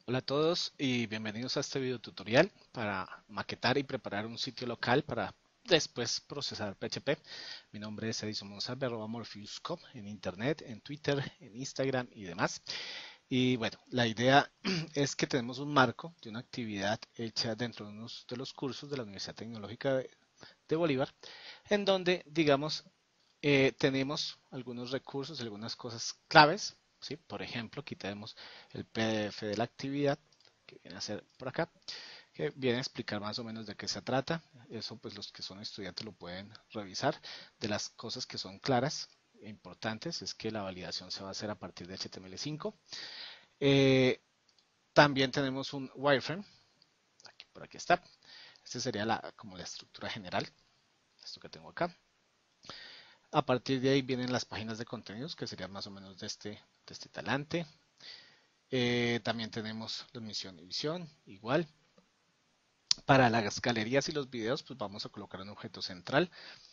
Hola a todos y bienvenidos a este video tutorial para maquetar y preparar un sitio local para después procesar PHP. Mi nombre es Edison Monsalve, @morpheus.com en internet, en Twitter, en Instagram y demás. Y bueno, la idea es que tenemos un marco de una actividad hecha dentro de uno de los cursos de la Universidad Tecnológica de Bolívar, en donde, digamos, tenemos algunos recursos, algunas cosas claves, ¿sí? Por ejemplo, aquí tenemos el PDF de la actividad, que viene a ser por acá, que viene a explicar más o menos de qué se trata. Eso pues los que son estudiantes lo pueden revisar. De las cosas que son claras e importantes es que la validación se va a hacer a partir de HTML5. Eh, También tenemos un wireframe, por aquí está. Esta sería como la estructura general, esto que tengo acá. A partir de ahí vienen las páginas de contenidos, que serían más o menos de este talante. También tenemos la misión y visión, igual. Para las galerías y los videos, pues vamos a colocar un objeto central.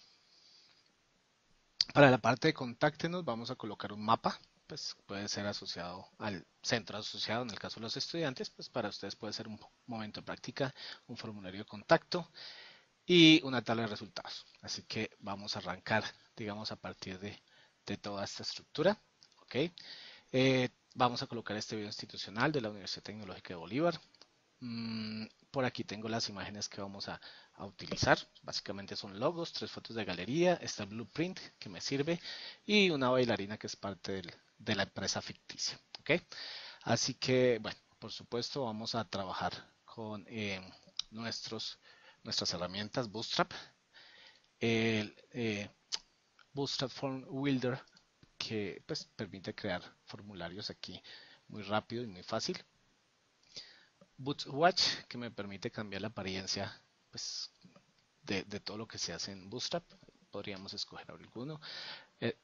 Para la parte de contáctenos, vamos a colocar un mapa, pues puede ser asociado al centro asociado, en el caso de los estudiantes, pues para ustedes puede ser un momento de práctica, un formulario de contacto y una tabla de resultados. Así que vamos a arrancar, digamos, a partir de toda esta estructura. ¿Ok? Vamos a colocar este video institucional de la Universidad Tecnológica de Bolívar. Por aquí tengo las imágenes que vamos a utilizar. Básicamente son logos, 3 fotos de galería, está el blueprint que me sirve y una bailarina que es parte de la empresa ficticia. ¿Ok? Así que, bueno, por supuesto vamos a trabajar con nuestras herramientas Bootstrap. El Bootstrap Form Builder que pues, permite crear formularios aquí muy rápido y muy fácil. Bootwatch que me permite cambiar la apariencia pues, de todo lo que se hace en Bootstrap. Podríamos escoger alguno. Eh,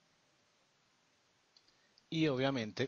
y obviamente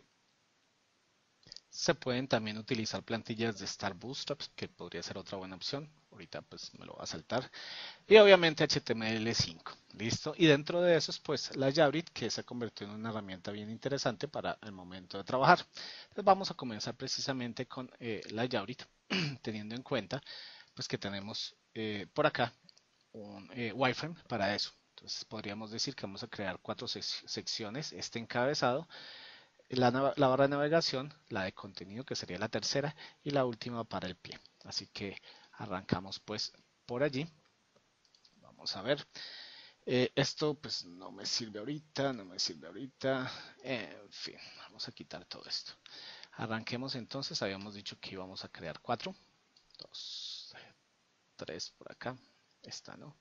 se pueden también utilizar plantillas de Star Bootstrap, que podría ser otra buena opción. Ahorita pues me lo va a saltar. Y obviamente HTML5. ¿Listo? Y dentro de eso, pues la Javrit, que se ha convertido en una herramienta bien interesante para el momento de trabajar. Entonces vamos a comenzar precisamente con la Javrit, teniendo en cuenta pues que tenemos por acá un wireframe para eso. Entonces podríamos decir que vamos a crear 4 secciones, este encabezado, la barra de navegación, la de contenido que sería la tercera y la última para el pie. Así que arrancamos pues por allí. Vamos a ver. Esto pues no me sirve ahorita, no me sirve ahorita. En fin, vamos a quitar todo esto. Arranquemos entonces, habíamos dicho que íbamos a crear 4. 2, 3 por acá. Esta no.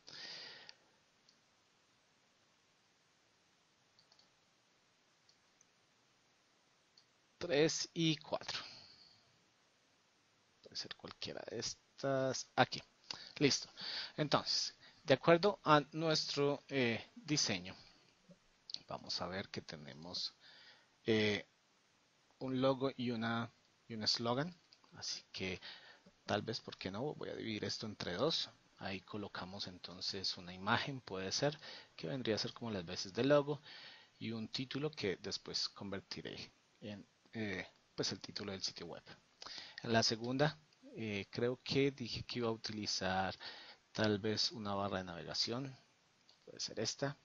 3 y 4. Puede ser cualquiera de estas. Aquí. Listo. Entonces, de acuerdo a nuestro diseño, vamos a ver que tenemos eh, un logo y un eslogan. Así que tal vez, ¿por qué no? Voy a dividir esto entre dos. Ahí colocamos entonces una imagen, puede ser, que vendría a ser como las veces del logo, y un título que después convertiré en pues el título del sitio web. En la segunda, creo que dije que iba a utilizar tal vez una barra de navegación, puede ser esta,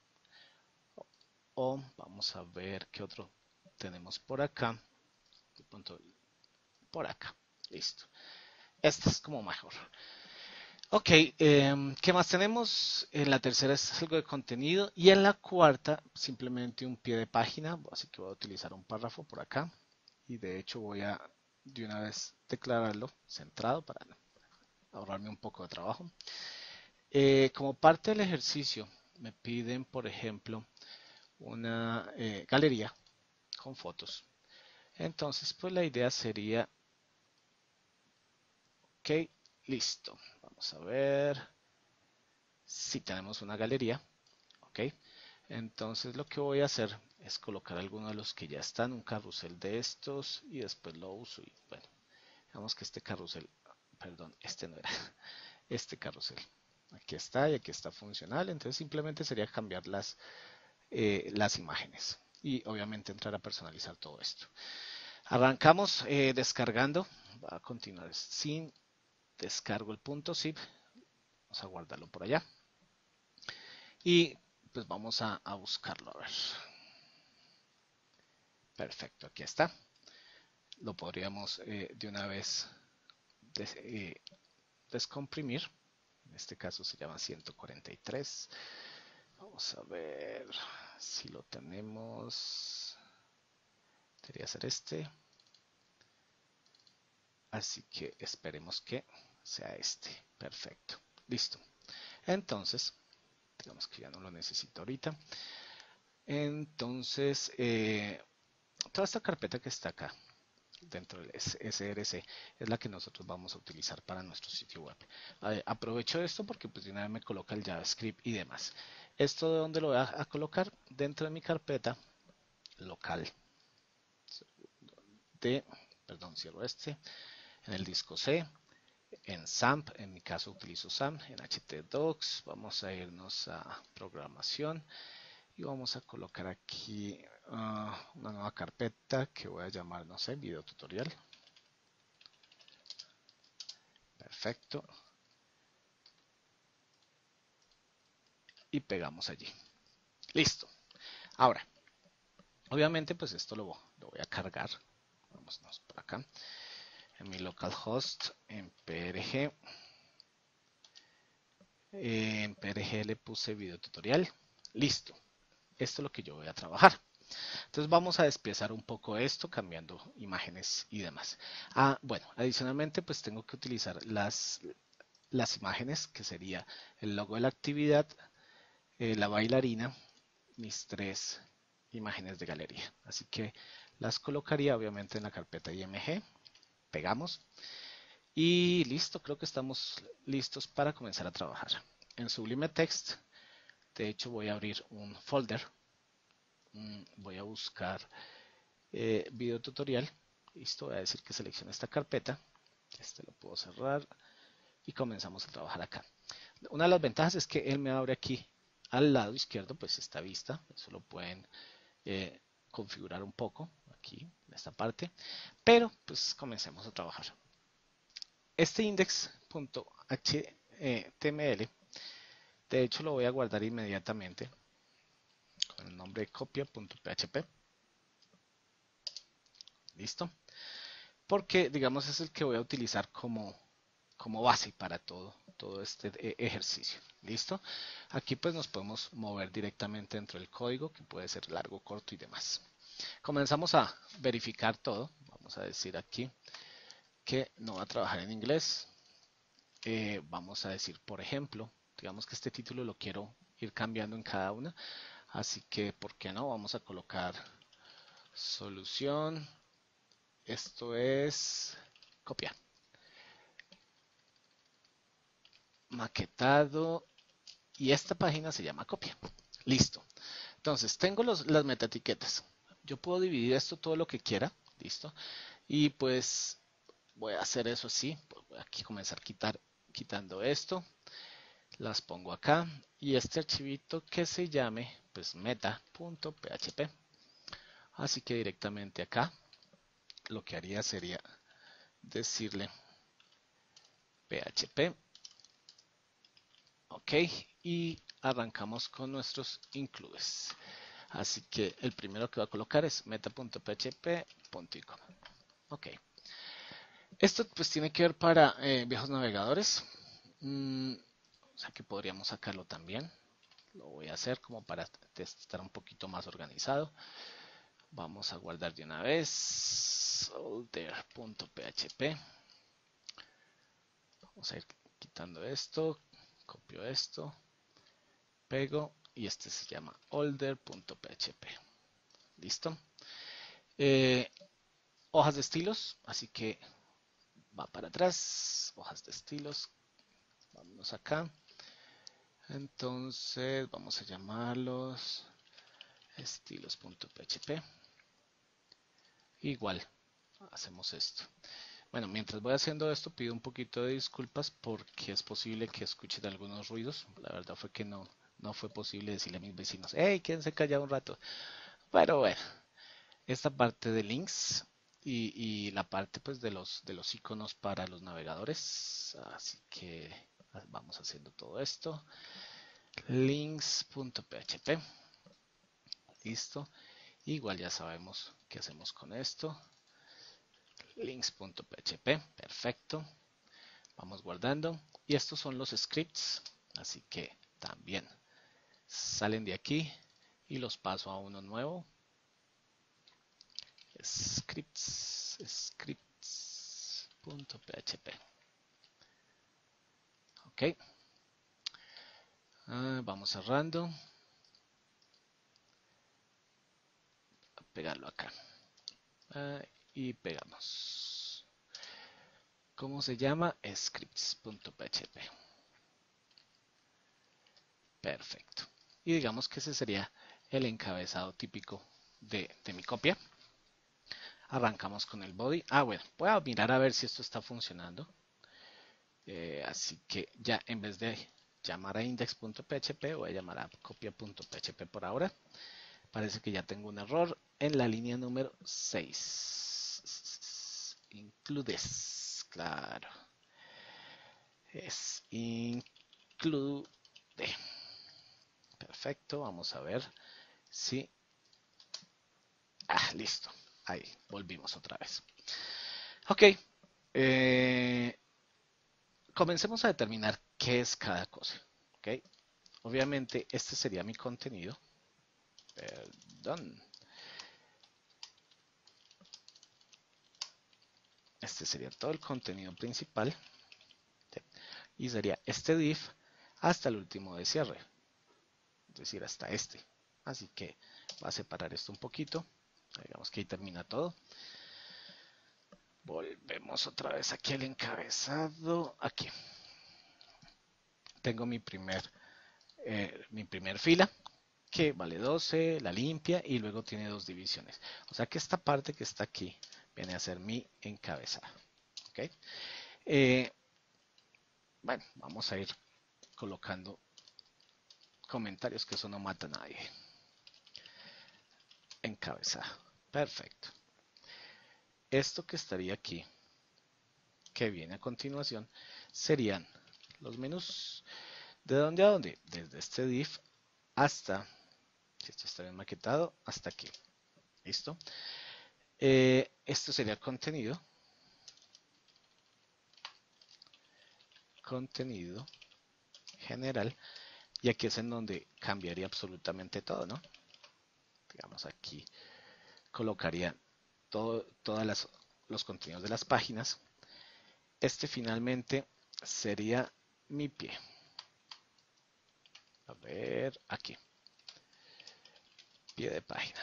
o vamos a ver qué otro tenemos por acá, de pronto por acá, listo. Este es como mejor. Ok, ¿qué más tenemos? En la tercera es algo de contenido y en la cuarta simplemente un pie de página, así que voy a utilizar un párrafo por acá y de hecho voy a de una vez declararlo centrado para ahorrarme un poco de trabajo. Como parte del ejercicio me piden, por ejemplo, una galería con fotos. Entonces, pues la idea sería, ok, listo. Vamos a ver si tenemos una galería. Ok, entonces lo que voy a hacer es colocar algunos de los que ya están, un carrusel de estos y después lo uso y bueno, digamos que este carrusel, perdón, este no era, este carrusel. Aquí está y aquí está funcional, entonces simplemente sería cambiar las imágenes y obviamente entrar a personalizar todo esto. Arrancamos descargando. Va a continuar sin descargo el punto zip. Vamos a guardarlo por allá. Y pues vamos a buscarlo. A ver. Perfecto, aquí está. Lo podríamos de una vez descomprimir. En este caso se llama 143. Vamos a ver si lo tenemos. Debería ser este. Así que esperemos que sea este. Perfecto. Listo. Entonces, digamos que ya no lo necesito ahorita. Entonces, toda esta carpeta que está acá dentro del SRC es la que nosotros vamos a utilizar para nuestro sitio web. Aprovecho esto porque pues de una vez me coloca el JavaScript y demás. ¿Esto de dónde lo voy a colocar? Dentro de mi carpeta local de, perdón, cierro este, en el disco C, en XAMPP, en mi caso utilizo XAMPP, en htdocs, vamos a irnos a programación y vamos a colocar aquí una nueva carpeta que voy a llamar, no sé, video tutorial. Perfecto. Y pegamos allí. Listo. Ahora, obviamente, pues esto lo voy a cargar. Vámonos por acá. En mi localhost, en PRG. En PRG le puse video tutorial. Listo. Esto es lo que yo voy a trabajar. Entonces vamos a despiezar un poco esto, cambiando imágenes y demás. Bueno, adicionalmente, pues tengo que utilizar las imágenes, que sería el logo de la actividad, la bailarina, mis 3 imágenes de galería. Así que las colocaría obviamente en la carpeta IMG, pegamos y listo, creo que estamos listos para comenzar a trabajar. En Sublime Text, de hecho voy a abrir un folder, voy a buscar video tutorial, listo, voy a decir que seleccione esta carpeta, este lo puedo cerrar y comenzamos a trabajar acá. Una de las ventajas es que él me abre aquí al lado izquierdo, pues esta vista, eso lo pueden configurar un poco aquí en esta parte, pero pues comencemos a trabajar. Este index.html, de hecho lo voy a guardar inmediatamente con el nombre de copia.php. Listo. Porque digamos es el que voy a utilizar como base para todo este ejercicio. ¿Listo? Aquí pues nos podemos mover directamente dentro del código, que puede ser largo, corto y demás. Comenzamos a verificar todo. Vamos a decir aquí que no va a trabajar en inglés. Vamos a decir, por ejemplo, digamos que este título lo quiero ir cambiando en cada una. Así que, ¿por qué no? Vamos a colocar solución. Esto es copiar. Maquetado. Y esta página se llama copia. Listo. Entonces, tengo las metaetiquetas. Yo puedo dividir esto todo lo que quiera. Listo. Y pues voy a hacer eso así. Voy a aquí comenzar quitando esto. Las pongo acá. Y este archivito que se llame pues meta.php. Así que directamente acá lo que haría sería decirle php. Ok. Y arrancamos con nuestros includes. Así que el primero que voy a colocar es meta.php.icon. Ok. Esto pues tiene que ver para viejos navegadores. O sea que podríamos sacarlo también. Lo voy a hacer como para estar un poquito más organizado. Vamos a guardar de una vez. Older.php. Vamos a ir quitando esto. Copio esto. Pego. Y este se llama older.php. ¿Listo? Hojas de estilos. Así que va para atrás. Hojas de estilos. Vámonos acá. Entonces vamos a llamarlos estilos.php. Igual hacemos esto. Bueno, mientras voy haciendo esto pido un poquito de disculpas porque es posible que escuchen algunos ruidos. La verdad fue que no fue posible decirle a mis vecinos, hey, quédense callados un rato. Pero bueno, esta parte de links y la parte pues de los iconos para los navegadores. Así que vamos haciendo todo esto. Links.php. Listo. Igual ya sabemos qué hacemos con esto. Links.php. Perfecto. Vamos guardando. Y estos son los scripts. Así que también salen de aquí y los paso a uno nuevo. Scripts.php. Ok. Vamos cerrando. A pegarlo acá. Y pegamos. ¿Cómo se llama? Scripts.php. Perfecto. Y digamos que ese sería el encabezado típico de mi copia. Arrancamos con el body. Bueno, voy a mirar a ver si esto está funcionando. Así que ya en vez de llamar a index.php voy a llamar a copia.php por ahora. Parece que ya tengo un error en la línea número 6. Includes, claro. Es include. Perfecto, vamos a ver si... listo. Ahí, volvimos otra vez. Ok. Comencemos a determinar qué es cada cosa. Ok. Obviamente, este sería mi contenido. Perdón. Este sería todo el contenido principal. Y sería este div hasta el último de cierre. Es decir, hasta este. Así que va a separar esto un poquito. Digamos que ahí termina todo. Volvemos otra vez aquí al encabezado. Aquí. Tengo mi primer fila, que vale 12, la limpia y luego tiene dos divisiones. O sea que esta parte que está aquí viene a ser mi encabezado. ¿Okay? Bueno, vamos a ir colocando comentarios, que eso no mata a nadie. Encabezado. Perfecto. Esto que estaría aquí, que viene a continuación, serían los menús. ¿De dónde a dónde? Desde este div hasta, si esto está bien maquetado, hasta aquí. ¿Listo? Esto sería el contenido. Contenido general. Y aquí es en donde cambiaría absolutamente todo, ¿no? Digamos aquí colocaría todos los contenidos de las páginas. Este finalmente sería mi pie. A ver, aquí. Pie de página.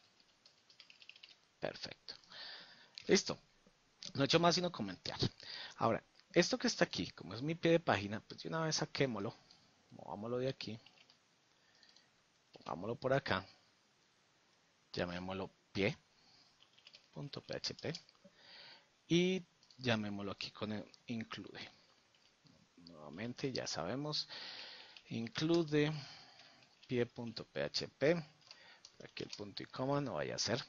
Perfecto. Listo. No he hecho más sino comentar. Ahora, esto que está aquí, como es mi pie de página, pues de una vez saquémoslo. Movámoslo de aquí. Pongámoslo por acá. Llamémoslo pie.php. Y llamémoslo aquí con el include. Nuevamente ya sabemos. Include pie.php. Aquí el punto y coma no vaya a ser.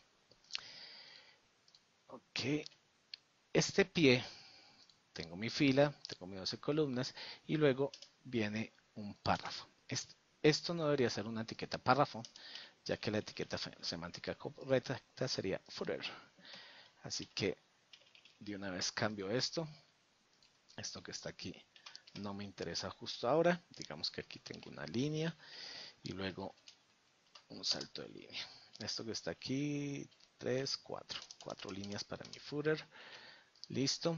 Ok. Este pie, tengo mi fila, tengo mis 12 columnas y luego viene un párrafo. Esto no debería ser una etiqueta párrafo, ya que la etiqueta semántica correcta sería footer. Así que de una vez cambio esto. Esto que está aquí no me interesa justo ahora. Digamos que aquí tengo una línea y luego un salto de línea. Esto que está aquí, 3, 4. 4 líneas para mi footer. Listo.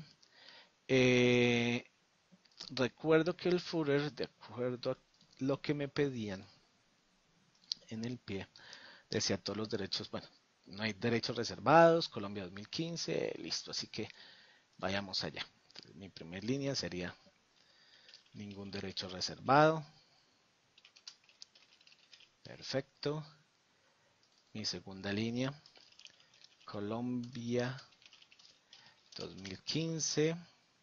Recuerdo que el footer, de acuerdo a lo que me pedían en el pie, decía todos los derechos, bueno, no hay derechos reservados, Colombia 2015, listo, así que vayamos allá. Entonces, mi primer línea sería ningún derecho reservado. Perfecto. Mi segunda línea, Colombia 2015.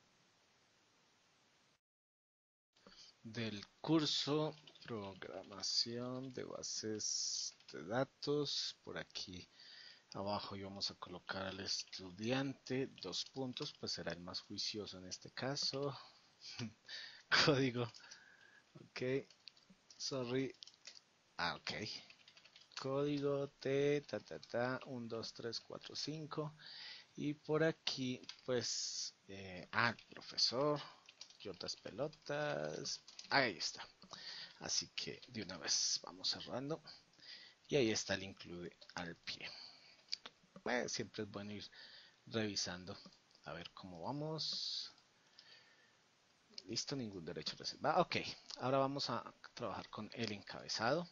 Del curso Programación de Bases de Datos. Por aquí Abajo íbamos a colocar al estudiante, 2 puntos, pues será el más juicioso en este caso. Código, ok, sorry, ok. Código T, 1, 2, 3, 4, 5. Y por aquí, pues, profesor, y otras pelotas. Ahí está. Así que de una vez vamos cerrando. Y ahí está el include al pie. Siempre es bueno ir revisando. A ver cómo vamos. Listo, ningún derecho reservado. Ok, ahora vamos a trabajar con el encabezado.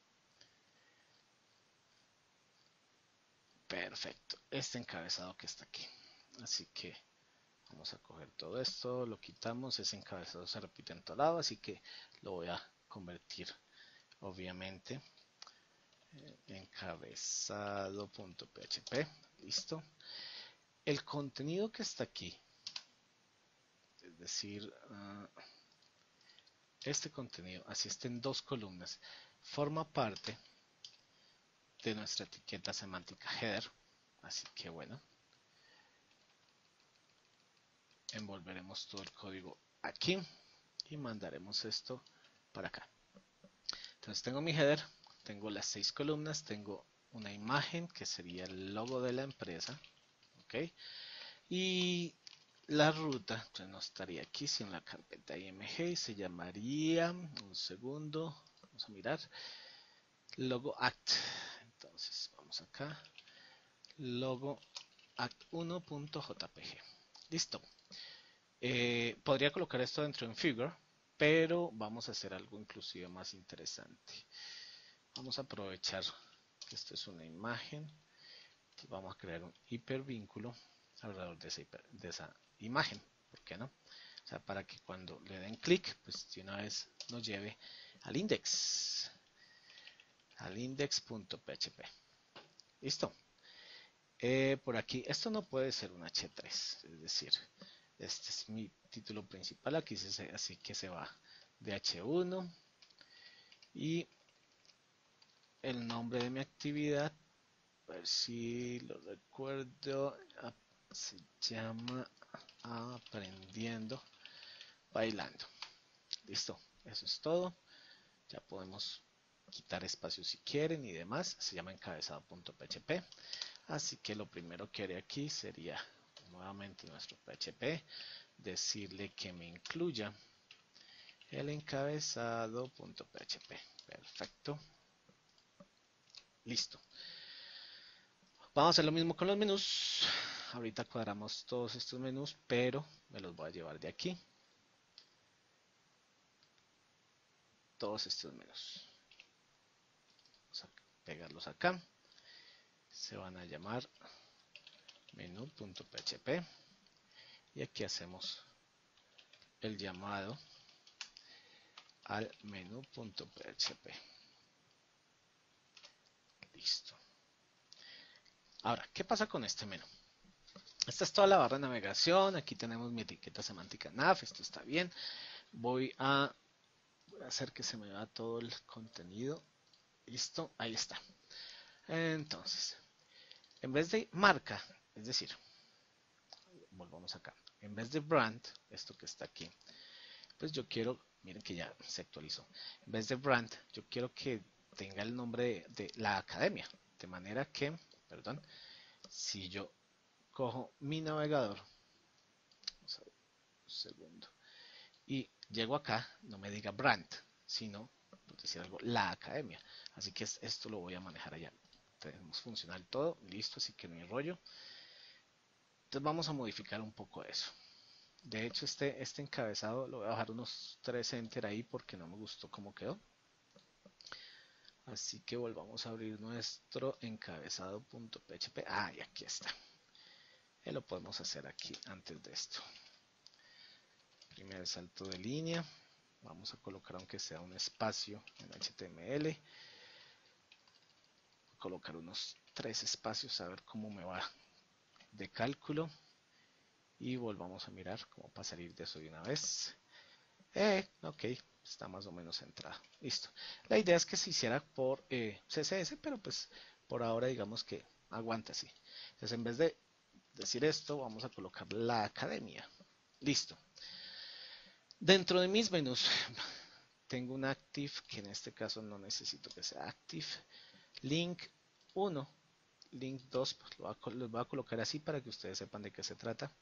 Perfecto, este encabezado que está aquí. Así que vamos a coger todo esto, lo quitamos, ese encabezado se repite en todo lado, así que lo voy a convertir, obviamente, encabezado.php. Listo. El contenido que está aquí, es decir, este contenido, así está en 2 columnas, forma parte de nuestra etiqueta semántica header. Así que bueno, envolveremos todo el código aquí y mandaremos esto para acá. Entonces tengo mi header, tengo las 6 columnas, tengo una imagen que sería el logo de la empresa, ¿ok? Y la ruta, pues no estaría aquí, sino en la carpeta img y se llamaría, un segundo, vamos a mirar, logo act. Entonces vamos acá, logo act1.jpg. Listo. Podría colocar esto dentro de un figure, pero vamos a hacer algo inclusive más interesante. Vamos a aprovechar que esto es una imagen y vamos a crear un hipervínculo alrededor de esa imagen. ¿Por qué no? O sea, para que cuando le den clic, pues de una vez nos lleve al index.php. Listo. Por aquí, esto no puede ser un H3, es decir, este es mi título principal, aquí así que se va de H1 y el nombre de mi actividad, a ver si lo recuerdo, se llama Aprendiendo Bailando. Listo, eso es todo. Ya podemos quitar espacios si quieren y demás. Se llama encabezado.php. Así que lo primero que haré aquí sería nuevamente nuestro PHP, decirle que me incluya el encabezado.php. Perfecto. Listo. Vamos a hacer lo mismo con los menús. Ahorita cuadramos todos estos menús, pero me los voy a llevar de aquí. Todos estos menús. Vamos a pegarlos acá. Se van a llamar menú.php. Y aquí hacemos el llamado al menú.php. Listo. Ahora, ¿qué pasa con este menú? Esta es toda la barra de navegación. Aquí tenemos mi etiqueta semántica nav. Esto está bien. Voy a hacer que se me vea todo el contenido. Listo, ahí está. Entonces, en vez de marca, es decir, volvamos acá. En vez de brand, esto que está aquí, pues yo quiero, miren que ya se actualizó. En vez de brand, yo quiero que tenga el nombre de la academia. De manera que, perdón, si yo cojo mi navegador, vamos a ver, un segundo, y llego acá, no me diga brand, sino, por decir algo, la academia. Así que esto lo voy a manejar allá. Tenemos funcional todo, listo, así que no hay rollo. Entonces vamos a modificar un poco eso. De hecho, este encabezado lo voy a bajar unos 3 enter ahí porque no me gustó cómo quedó. Así que volvamos a abrir nuestro encabezado.php. Y aquí está. Lo podemos hacer aquí antes de esto. Primer salto de línea. Vamos a colocar aunque sea un espacio en HTML. Colocar unos 3 espacios a ver cómo me va de cálculo. Y volvamos a mirar cómo para salir de eso de una vez. Ok, está más o menos centrado. Listo. La idea es que se hiciera por CSS, pero pues por ahora digamos que aguanta así. Entonces en vez de decir esto, vamos a colocar la academia. Listo. Dentro de mis menús tengo un active, que en este caso no necesito que sea active. Link 1, link 2, pues los voy a colocar así para que ustedes sepan de qué se trata.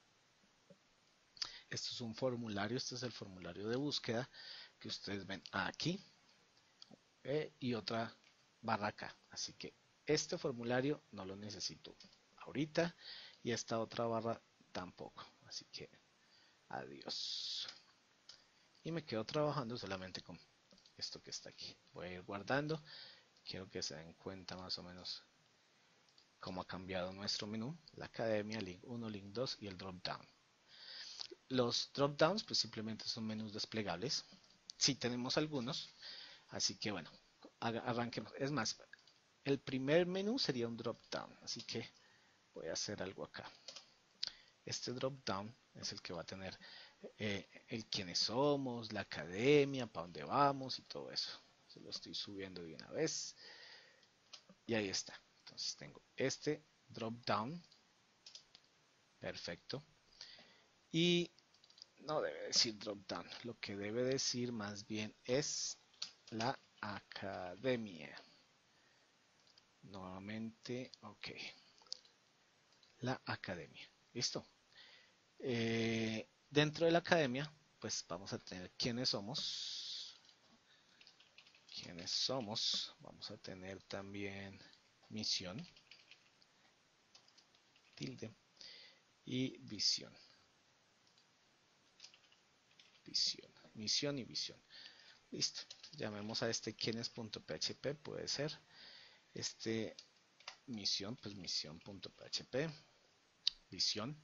Esto es un formulario, este es el formulario de búsqueda que ustedes ven aquí y otra barra acá. Así que este formulario no lo necesito ahorita y esta otra barra tampoco. Así que adiós. Y me quedo trabajando solamente con esto que está aquí. Voy a ir guardando. Quiero que se den cuenta más o menos cómo ha cambiado nuestro menú. La academia, link 1, link 2 y el drop down. Los drop downs pues simplemente son menús desplegables. Sí tenemos algunos. Así que bueno, arranquemos. Es más, el primer menú sería un drop down. Así que voy a hacer algo acá. Este drop down es el que va a tener el quiénes somos, la academia, para dónde vamos y todo eso. Se lo estoy subiendo de una vez. Y ahí está. Entonces tengo este drop down. Perfecto. Y no debe decir drop down. Lo que debe decir más bien es la academia. Nuevamente, ok. La academia. ¿Listo? Dentro de la academia, pues vamos a tener quiénes somos. Quiénes somos. Vamos a tener también misión. Tilde. Y visión. Visión. Misión y visión. Listo. Llamemos a este quiénes.php. Puede ser. Este misión, pues misión.php. Visión.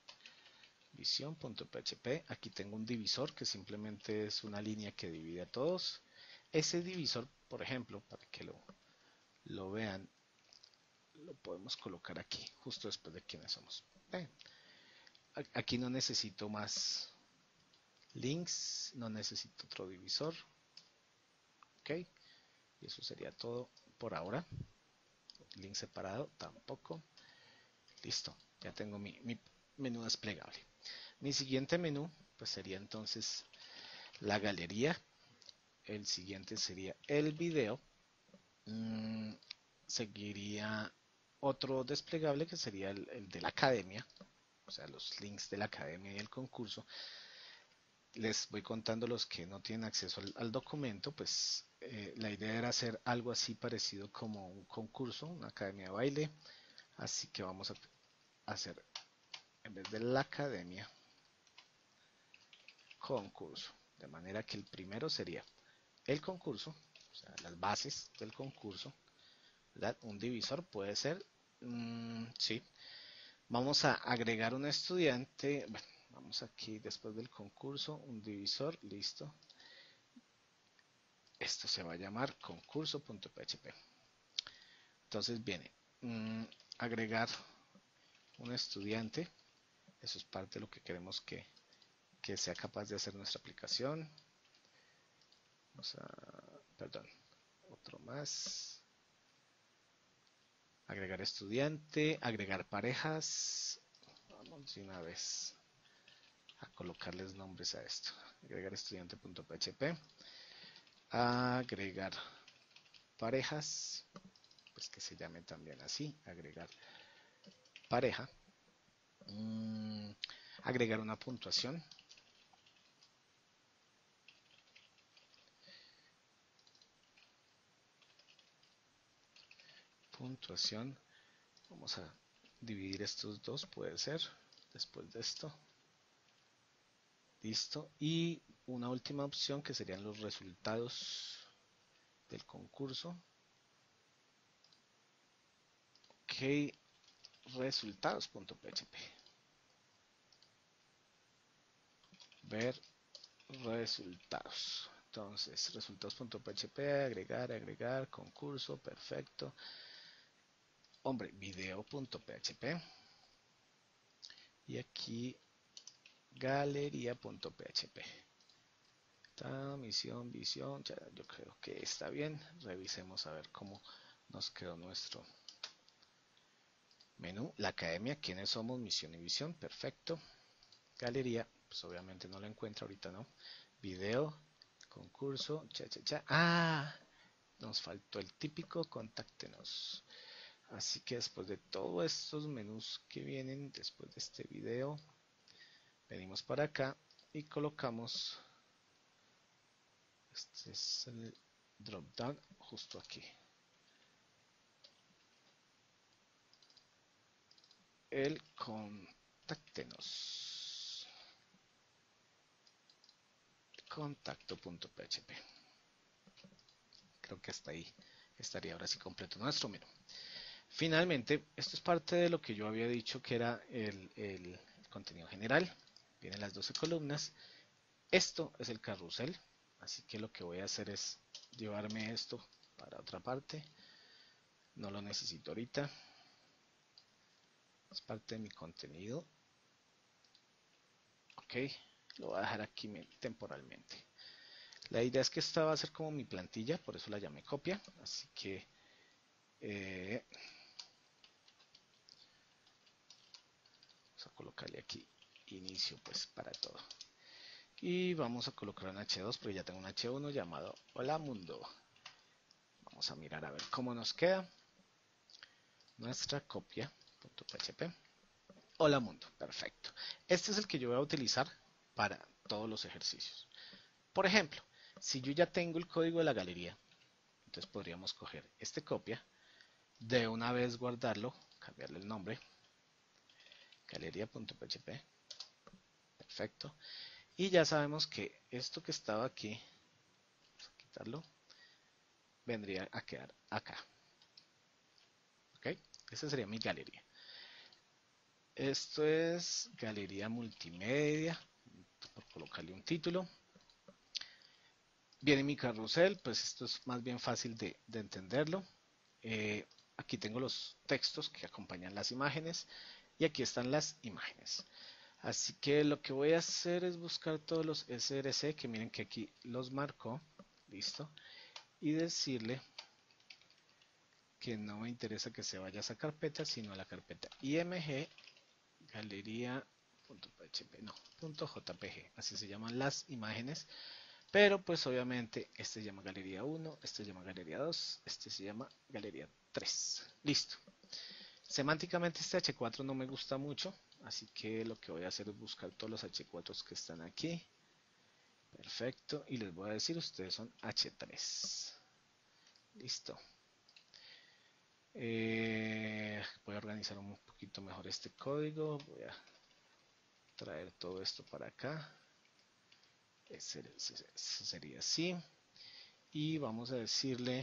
Visión.php. Aquí tengo un divisor que simplemente es una línea que divide a todos. Ese divisor, por ejemplo, para que lo vean, lo podemos colocar aquí, justo después de quiénes somos. Aquí no necesito más links, no necesito otro divisor. Ok, y eso sería todo por ahora. Link separado tampoco. Listo, ya tengo mi menú desplegable. Mi siguiente menú pues sería entonces la galería. El siguiente sería el video. Seguiría otro desplegable que sería el de la academia, o sea, los links de la academia y el concurso. Les voy contando los que no tienen acceso al documento, pues la idea era hacer algo así parecido como un concurso, una academia de baile. Así que vamos a hacer, en vez de la academia, concurso. De manera que el primero sería el concurso, o sea, las bases del concurso. ¿Verdad? Un divisor puede ser, sí. Vamos a agregar un estudiante. Bueno, vamos aquí después del concurso, un divisor, listo. Esto se va a llamar concurso.php. Entonces viene agregar un estudiante. Eso es parte de lo que queremos que sea capaz de hacer nuestra aplicación. Vamos a, perdón, otro más. Agregar estudiante, agregar parejas. Vamos de una vez a colocarles nombres a esto. Agregar estudiante.php. Agregar parejas. Pues que se llame también así. Agregar pareja. Agregar una puntuación. Puntuación. Vamos a dividir estos dos, puede ser. Después de esto. Listo. Y una última opción que serían los resultados del concurso. Ok. Resultados.php. Ver resultados. Entonces, resultados.php, agregar, concurso, perfecto. Hombre, video.php. Y aquí, galería.php. Misión, visión, ya, yo creo que está bien. Revisemos a ver cómo nos quedó nuestro Menú, la academia, quiénes somos, misión y visión, perfecto. Galería, pues obviamente no lo encuentro ahorita, ¿no? Video, concurso, nos faltó el típico contáctenos. Así que después de todos estos menús que vienen después de este video, venimos para acá y colocamos, este es el drop down justo aquí, el contáctenos, contacto.php. Creo que hasta ahí estaría ahora sí completo nuestro menú. Finalmente, esto es parte de lo que yo había dicho que era el contenido general. Vienen las 12 columnas. Esto es el carrusel, así que lo que voy a hacer es llevarme esto para otra parte. No lo necesito ahorita. Es parte de mi contenido. Ok, lo voy a dejar aquí temporalmente. La idea es que esta va a ser como mi plantilla, por eso la llamé copia. Así que vamos a colocarle aquí inicio pues para todo. Y vamos a colocar un H2 porque ya tengo un H1 llamado Hola Mundo. Vamos a mirar a ver cómo nos queda nuestra copia.php. Hola Mundo, perfecto. Este es el que yo voy a utilizar para todos los ejercicios. Por ejemplo, si yo ya tengo el código de la galería, entonces podríamos coger este copia, de una vez guardarlo, cambiarle el nombre, galería.php, perfecto. Y ya sabemos que esto que estaba aquí, vamos a quitarlo, vendría a quedar acá. ¿Ok? Esa sería mi galería. Esto es galería multimedia, por colocarle un título. Viene mi carrusel, pues esto es más bien fácil de entenderlo. Aquí tengo los textos que acompañan las imágenes y aquí están las imágenes. Así que lo que voy a hacer es buscar todos los src, que miren que aquí los marcó, listo, y decirle que no me interesa que se vaya a esa carpeta, sino a la carpeta img galería.php, no, .jpg, así se llaman las imágenes, pero pues obviamente este se llama galería 1, este se llama galería 2, este se llama galería 3, listo. Semánticamente este H4 no me gusta mucho, así que lo que voy a hacer es buscar todos los H4 que están aquí, perfecto, y les voy a decir ustedes son H3, listo. Voy a organizar un poquito mejor este código, voy a traer todo esto para acá, ese sería así, y vamos a decirle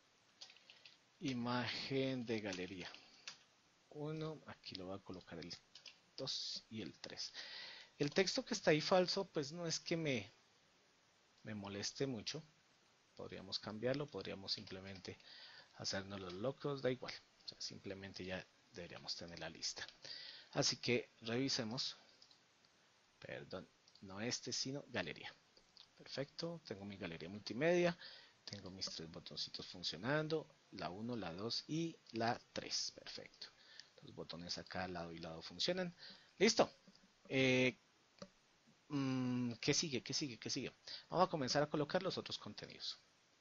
imagen de galería 1, aquí lo voy a colocar el 2 y el 3. El texto que está ahí falso, pues no es que me moleste mucho, podríamos cambiarlo, podríamos simplemente hacernos los locos, da igual, o sea, simplemente ya deberíamos tener la lista. Así que revisemos, perdón, no este, sino galería. Perfecto, tengo mi galería multimedia, tengo mis 3 botoncitos funcionando, la 1, la 2 y la 3, perfecto. Los botones acá lado y lado funcionan. Listo. ¿Qué sigue? ¿Qué sigue? ¿Qué sigue? Vamos a comenzar a colocar los otros contenidos.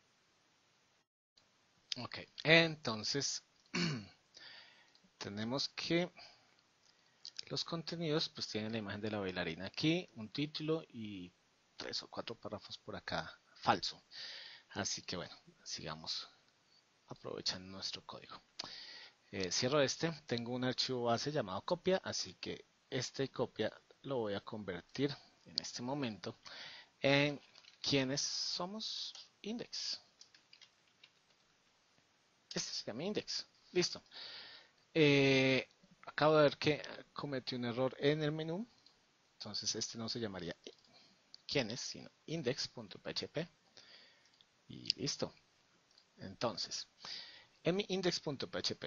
Ok, entonces tenemos que los contenidos pues tienen la imagen de la bailarina aquí, un título y 3 o 4 párrafos por acá falso. Así que bueno, sigamos aprovechando nuestro código. Cierro este, tengo un archivo base llamado copia, así que este copia lo voy a convertir en este momento en quiénes somos index. Este se llama index. Listo. Acabo de ver que cometí un error en el menú. Entonces este no se llamaría quiénes, sino index.php. Y listo. Entonces, en mi index.php,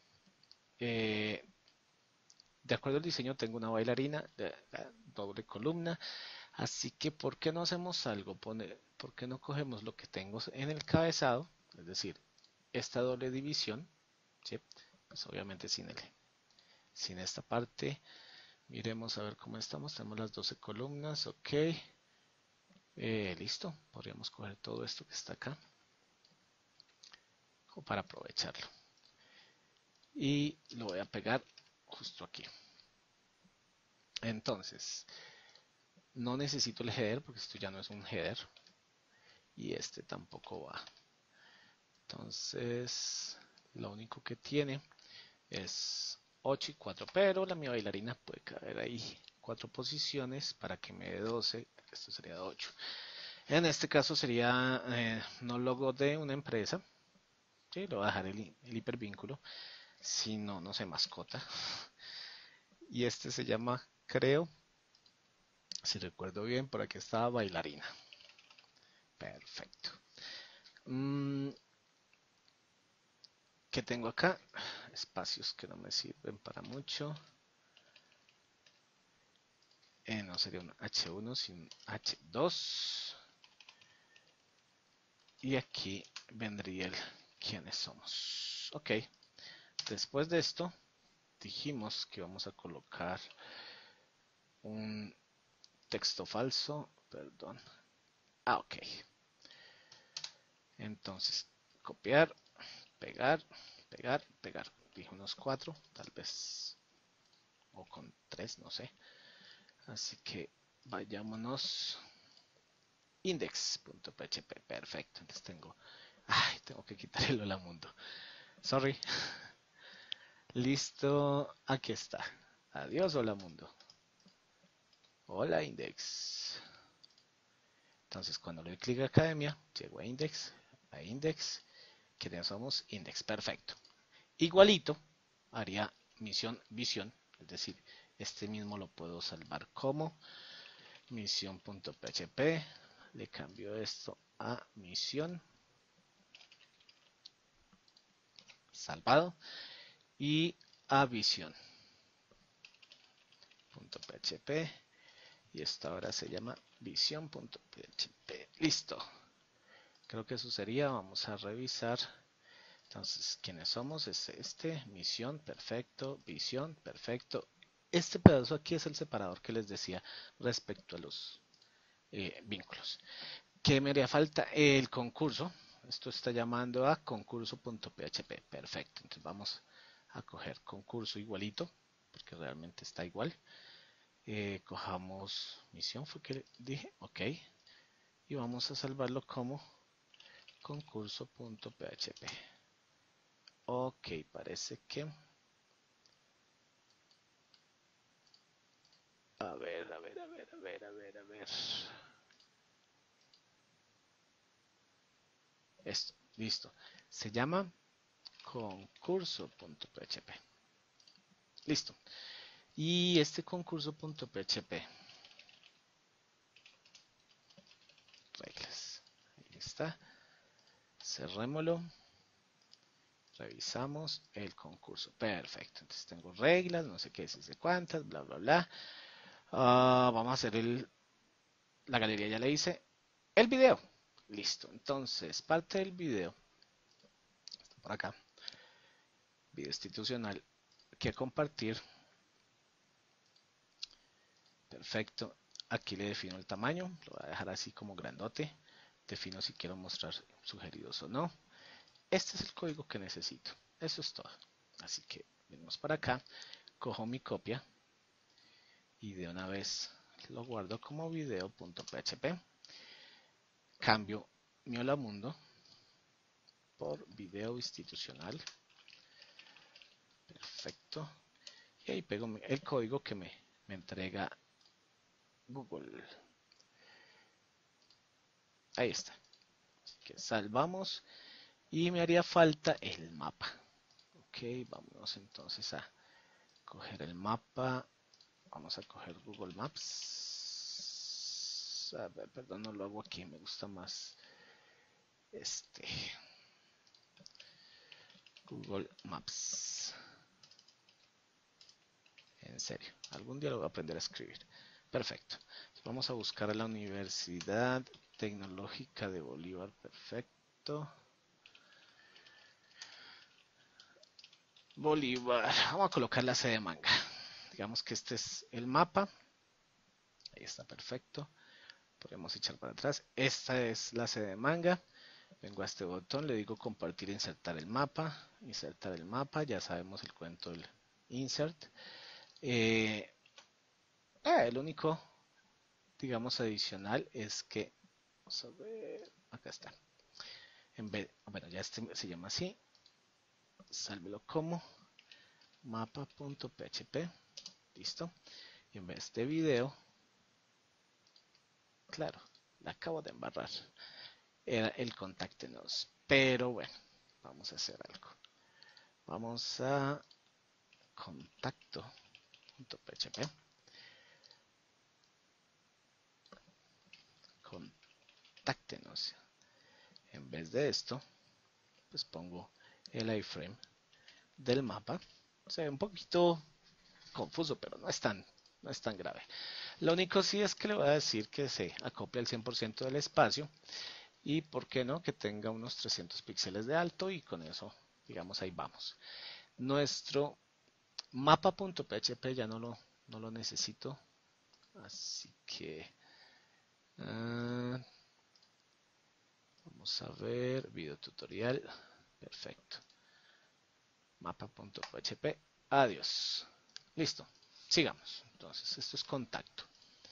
de acuerdo al diseño tengo una bailarina de doble columna. Así que, ¿por qué no hacemos algo? ¿Por qué no cogemos lo que tengo en el cabezado? Es decir, esta doble división, ¿sí? Pues obviamente sin el sin esta parte. Miremos a ver cómo estamos. Tenemos las 12 columnas, ok. Listo, podríamos coger todo esto que está acá para aprovecharlo. Y lo voy a pegar justo aquí. Entonces, no necesito el header porque esto ya no es un header. Y este tampoco va. Entonces, lo único que tiene es 8 y 4, pero la mi bailarina puede caer ahí 4 posiciones para que me dé 12. Esto sería 8. En este caso sería no logo de una empresa. Sí, lo voy a dejar el hipervínculo, sino, no sé, mascota. Y este se llama, creo, si recuerdo bien, por aquí estaba bailarina. Perfecto. ¿Qué tengo acá? Espacios que no me sirven para mucho. No sería un H1, sino un H2. Y aquí vendría el quiénes somos. Ok. Después de esto, dijimos que vamos a colocar un texto falso. Perdón. Ok. Entonces, copiar, pegar, pegar, pegar. Dije unos 4, tal vez. O con 3, no sé. Así que vayámonos. Index.php. Perfecto. Entonces tengo. Ay, tengo que quitar el hola mundo. Sorry. Listo. Aquí está. Adiós, hola mundo. Hola, index. Entonces, cuando le doy clic a academia, llego a index. A index. ¿Quiénes somos? Index. Perfecto. Igualito haría misión, visión. Es decir, este mismo lo puedo salvar como misión.php. Le cambio esto a misión. Salvado. Y a visión.php. Y esto ahora se llama visión.php. Listo. Creo que eso sería. Vamos a revisar. Entonces, ¿quiénes somos? Es este. Misión, perfecto. Visión, perfecto. Este pedazo aquí es el separador que les decía respecto a los vínculos. ¿Qué me haría falta? El concurso. Esto está llamando a concurso.php. Perfecto. Entonces vamos a coger concurso igualito, porque realmente está igual. Cojamos misión, fue que dije, ok. Y vamos a salvarlo como concurso.php. Ok, parece que... A ver, a ver, a ver, a ver, a ver, a ver. Esto, listo. Se llama concurso.php. Listo. Y este concurso.php. Reglas. Ahí está. Cerrémoslo. Revisamos el concurso. Perfecto. Entonces tengo reglas, no sé qué es, de cuántas, bla, bla, bla. Vamos a hacer la galería, ya le hice. El video. Listo. Entonces, parte del video. Está por acá. Video institucional. Que compartir. Perfecto. Aquí le defino el tamaño. Lo voy a dejar así como grandote. Defino si quiero mostrar sugeridos o no. Este es el código que necesito. Eso es todo. Así que venimos para acá. Cojo mi copia. Y de una vez lo guardo como video.php. Cambio mi hola mundo por video institucional. Perfecto. Y ahí pego el código que me entrega Google. Ahí está. Así que salvamos. Y me haría falta el mapa. Ok, vámonos entonces a coger el mapa. Vamos a coger Google Maps. A ver, perdón, no lo hago aquí. Me gusta más Google Maps. En serio, algún día lo voy a aprender a escribir. Perfecto. Vamos a buscar a la Universidad Tecnológica de Bolívar. Perfecto. Bolívar. Vamos a colocar la C de manga. Digamos que este es el mapa. Ahí está perfecto. Podemos echar para atrás. Esta es la C de manga. Vengo a este botón, le digo compartir, insertar el mapa. Insertar el mapa. Ya sabemos el cuento del insert. El único, digamos, adicional es que, vamos a ver, acá está. Bueno, ya este se llama así. Sálvelo como mapa.php. Listo. Y en vez de video, claro, la acabo de embarrar. Era el contáctenos. Pero bueno, vamos a hacer algo. Vamos a contacto.php. Contáctenos. En vez de esto, pues pongo el iframe del mapa. Se ve un poquito confuso, pero no es tan grave. Lo único sí es que le voy a decir que se acople al 100% del espacio y, ¿por qué no?, que tenga unos 300 píxeles de alto y con eso, digamos, ahí vamos. Nuestro mapa.php ya no lo necesito, así que vamos a ver, video tutorial, perfecto. Mapa.php, adiós. Listo, sigamos. Entonces, esto es contacto.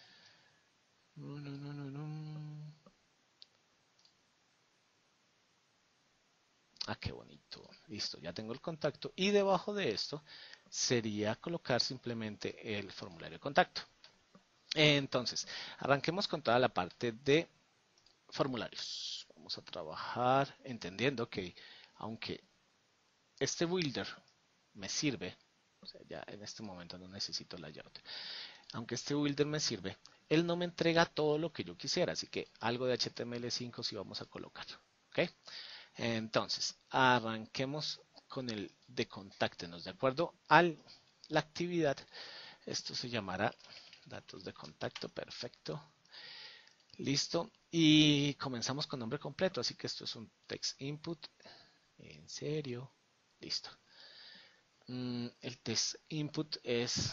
Qué bonito. Listo, ya tengo el contacto. Y debajo de esto sería colocar simplemente el formulario de contacto. Entonces, arranquemos con toda la parte de formularios. Vamos a trabajar entendiendo que aunque este builder me sirve, o sea, ya en este momento no necesito layout, aunque este builder me sirve, él no me entrega todo lo que yo quisiera, así que algo de HTML5 sí vamos a colocar. ¿Ok? Entonces, arranquemos con el de contáctenos, de acuerdo a la actividad. Esto se llamará datos de contacto, perfecto. Listo. Y comenzamos con nombre completo, así que esto es un text input. En serio. Listo. El text input es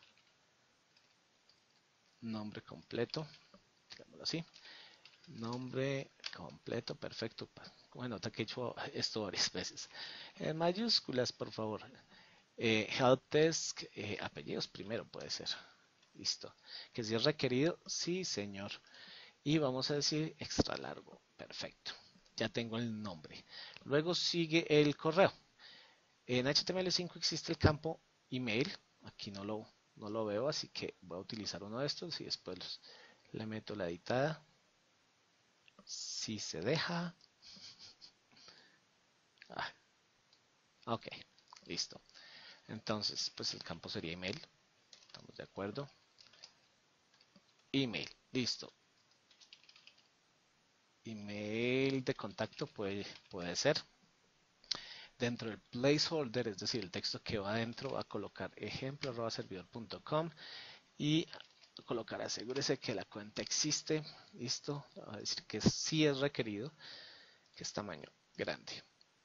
nombre completo, digámoslo así. Nombre completo, perfecto. Bueno, te he hecho esto varias veces. En mayúsculas, por favor. Helpdesk, apellidos primero puede ser. Listo. Que si es requerido, sí, señor. Y vamos a decir extra largo. Perfecto. Ya tengo el nombre. Luego sigue el correo. En HTML5 existe el campo email. Aquí no lo veo, así que voy a utilizar uno de estos y después le meto la editada. Si se deja. Ok, listo. Entonces, pues el campo sería email. ¿Estamos de acuerdo? Email, listo. Email de contacto puede ser. Dentro del placeholder, es decir, el texto que va adentro, va a colocar ejemplo@servidor.com y colocar asegúrese que la cuenta existe. Listo. Va a decir que sí es requerido, que es tamaño grande.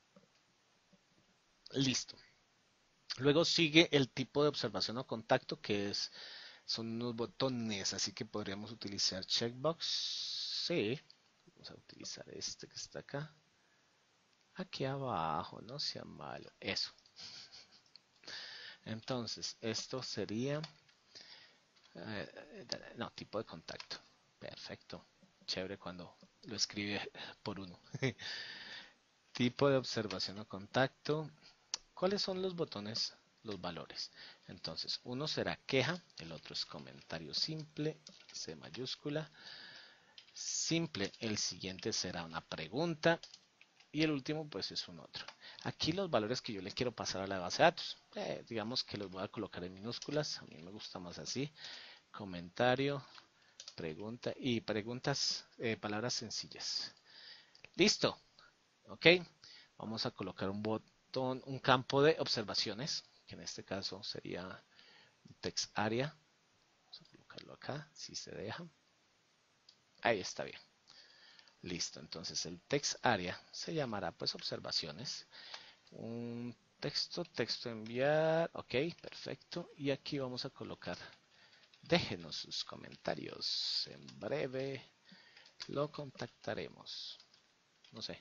Listo. Luego sigue el tipo de observación o contacto, que son unos botones, así que podríamos utilizar checkbox. Sí, vamos a utilizar este que está acá. Aquí abajo, no sea malo. Eso. Entonces, esto sería... no, tipo de contacto. Perfecto. Chévere cuando lo escribe por uno. Tipo de observación o contacto. ¿Cuáles son los botones? Los valores. Entonces, uno será queja, el otro es comentario simple, C mayúscula. Simple, el siguiente será una pregunta y el último pues es un otro. Aquí los valores que yo le quiero pasar a la base de datos, digamos que los voy a colocar en minúsculas, a mí me gusta más así. Comentario, pregunta y preguntas, palabras sencillas. Listo, ok. Vamos a colocar un botón, un campo de observaciones, que en este caso sería un text area. Vamos a colocarlo acá, si se deja. Ahí está bien. Listo, entonces el text area se llamará pues observaciones. Un texto enviar, ok, perfecto. Y aquí vamos a colocar, déjenos sus comentarios, en breve lo contactaremos. No sé,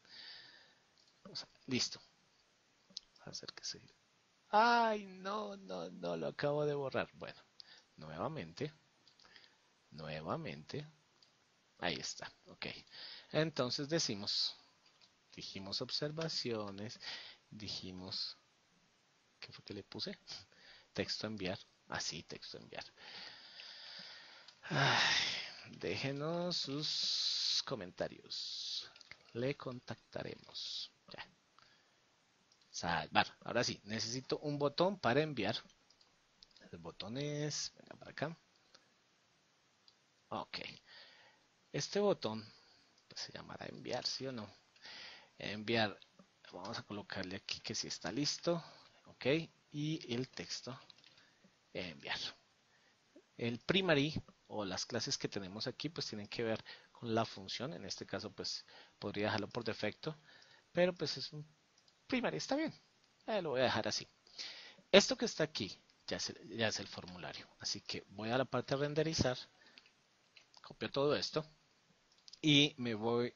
listo. Acérquese. Ay, no, no, no, lo acabo de borrar. Bueno, nuevamente, ahí está, ok. Entonces dijimos observaciones, dijimos, ¿qué fue que le puse? Texto enviar, así, texto enviar. Ay, déjenos sus comentarios, le contactaremos. Ya. Salvar, ahora sí, necesito un botón para enviar. El botón es, venga para acá. Ok, este botón pues, se llamará enviar, ¿sí o no? Enviar, vamos a colocarle aquí que si está listo, ok, y el texto enviar. El primary o las clases que tenemos aquí pues tienen que ver con la función, en este caso pues podría dejarlo por defecto, pero pues es un primary, está bien, lo voy a dejar así. Esto que está aquí ya es el formulario, así que voy a la parte de renderizar, copio todo esto y me voy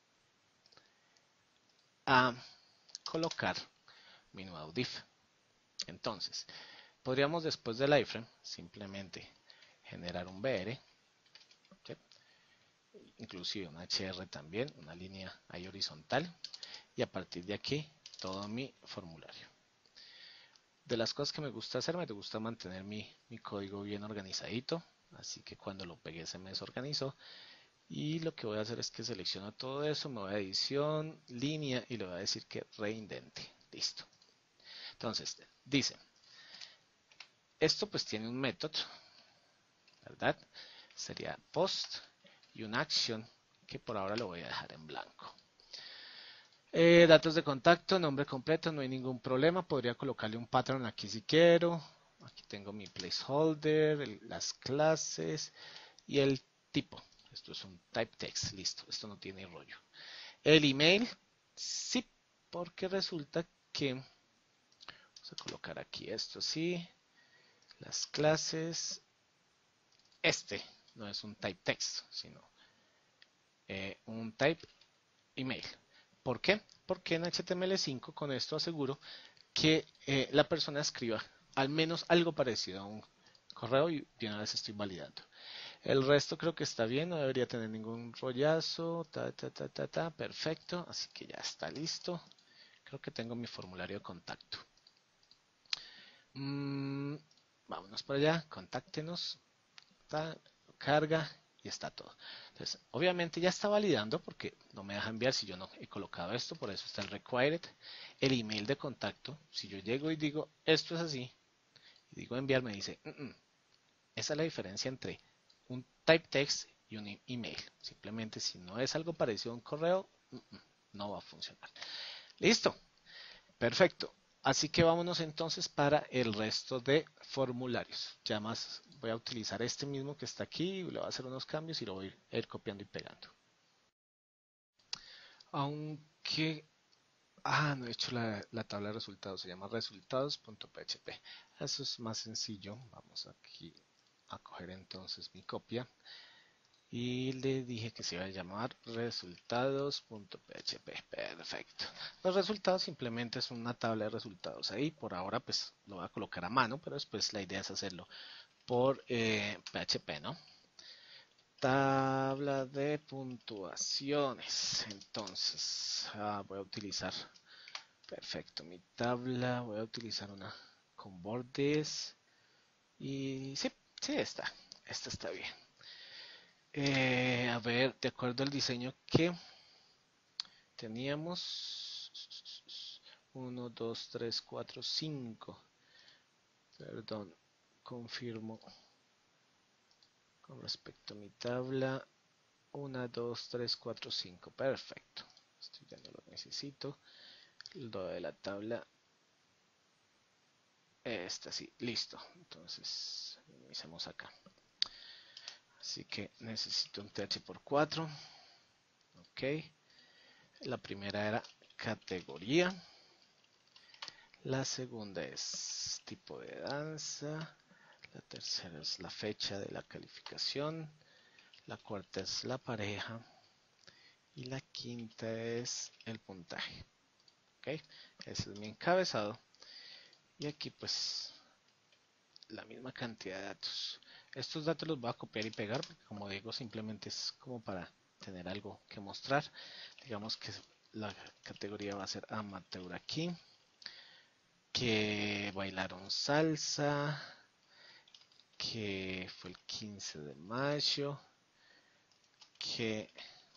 a colocar mi nuevo div. Entonces, podríamos después del iframe simplemente generar un BR, ¿sí? Inclusive un HR también, una línea ahí horizontal, y a partir de aquí todo mi formulario. De las cosas que me gusta hacer, me gusta mantener mi código bien organizadito, así que cuando lo pegué se me desorganizó. Y lo que voy a hacer es que selecciono todo eso, me voy a edición, línea y le voy a decir que reindente. Listo. Entonces, dice, esto pues tiene un método, ¿verdad? Sería post y un action que por ahora lo voy a dejar en blanco. Datos de contacto, nombre completo, no hay ningún problema. Podría colocarle un pattern aquí si quiero. Aquí tengo mi placeholder, las clases y el tipo. Esto es un type text, listo. Esto no tiene rollo. El email, sí, porque resulta que vamos a colocar aquí esto así. Las clases. Este no es un type text, sino un type email. ¿Por qué? Porque en HTML5 con esto aseguro que la persona escriba al menos algo parecido a un correo y de una vez estoy validando. El resto creo que está bien, no debería tener ningún rollazo, perfecto, así que ya está listo. Creo que tengo mi formulario de contacto. Vámonos por allá, contáctenos, carga y está todo. Entonces, obviamente ya está validando porque no me deja enviar si yo no he colocado esto, por eso está el required. El email de contacto, si yo llego y digo esto es así, y digo enviar, me dice, esa es la diferencia entre un type text y un email. Simplemente si no es algo parecido a un correo, no va a funcionar. Listo, perfecto. Así que vámonos entonces para el resto de formularios. Ya más voy a utilizar este mismo que está aquí, le voy a hacer unos cambios y lo voy a ir copiando y pegando. Aunque, no he hecho la tabla de resultados, se llama resultados.php. Eso es más sencillo. Vamos aquí a coger entonces mi copia y le dije que se iba a llamar resultados.php. Perfecto. Los resultados simplemente es una tabla de resultados ahí. Por ahora pues lo voy a colocar a mano, pero después la idea es hacerlo por PHP, ¿no? Tabla de puntuaciones. Entonces voy a utilizar, perfecto, mi tabla. Voy a utilizar una con bordes y sí, esta está bien. A ver, de acuerdo al diseño que teníamos, 1, 2, 3, 4, 5. Perdón, confirmo con respecto a mi tabla. 1, 2, 3, 4, 5. Perfecto. Esto ya no lo necesito. Lo de la tabla. Esta sí, listo. Entonces, iniciamos acá. Así que necesito un TH por 4. Ok. La primera era categoría. La segunda es tipo de danza. La tercera es la fecha de la calificación. La cuarta es la pareja. Y la quinta es el puntaje. ¿Ok? Ese es mi encabezado. Y aquí pues la misma cantidad de datos. Estos datos los voy a copiar y pegar porque como digo simplemente es como para tener algo que mostrar. Digamos que la categoría va a ser amateur aquí. Que bailaron salsa. Que fue el 15 de mayo. Que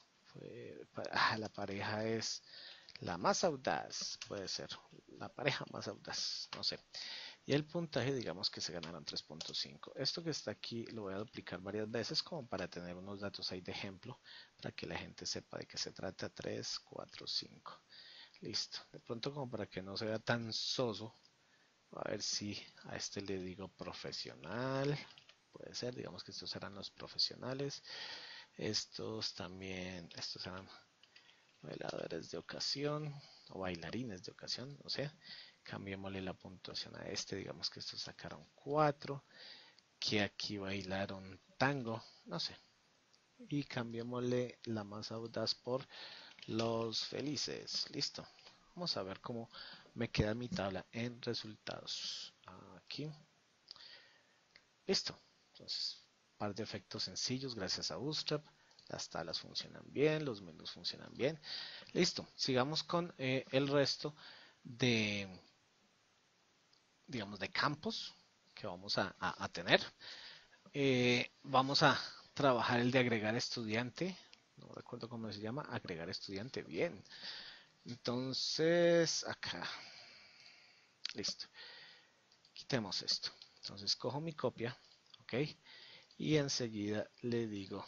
la pareja es la más audaz, puede ser la pareja más audaz, no sé. Y el puntaje, digamos que se ganaron 3.5. Esto que está aquí lo voy a duplicar varias veces como para tener unos datos ahí de ejemplo, para que la gente sepa de qué se trata. 3, 4, 5. Listo. De pronto como para que no se vea tan soso, a ver si a este le digo profesional. Puede ser, digamos que estos serán los profesionales. Estos también, estos serán bailadores de ocasión o bailarines de ocasión, no sé. Cambiémosle la puntuación a este, digamos que estos sacaron 4, que aquí bailaron tango, no sé. Y cambiémosle la más audaz por los felices, listo. Vamos a ver cómo me queda mi tabla en resultados. Aquí, listo. Entonces, par de efectos sencillos gracias a Bootstrap. Las tablas funcionan bien, los menús funcionan bien. Listo, sigamos con el resto de, digamos, de campos que vamos a tener. Vamos a trabajar el de agregar estudiante. No recuerdo cómo se llama. Agregar estudiante, bien. Entonces, acá. Listo. Quitemos esto. Entonces, cojo mi copia, ¿ok? Y enseguida le digo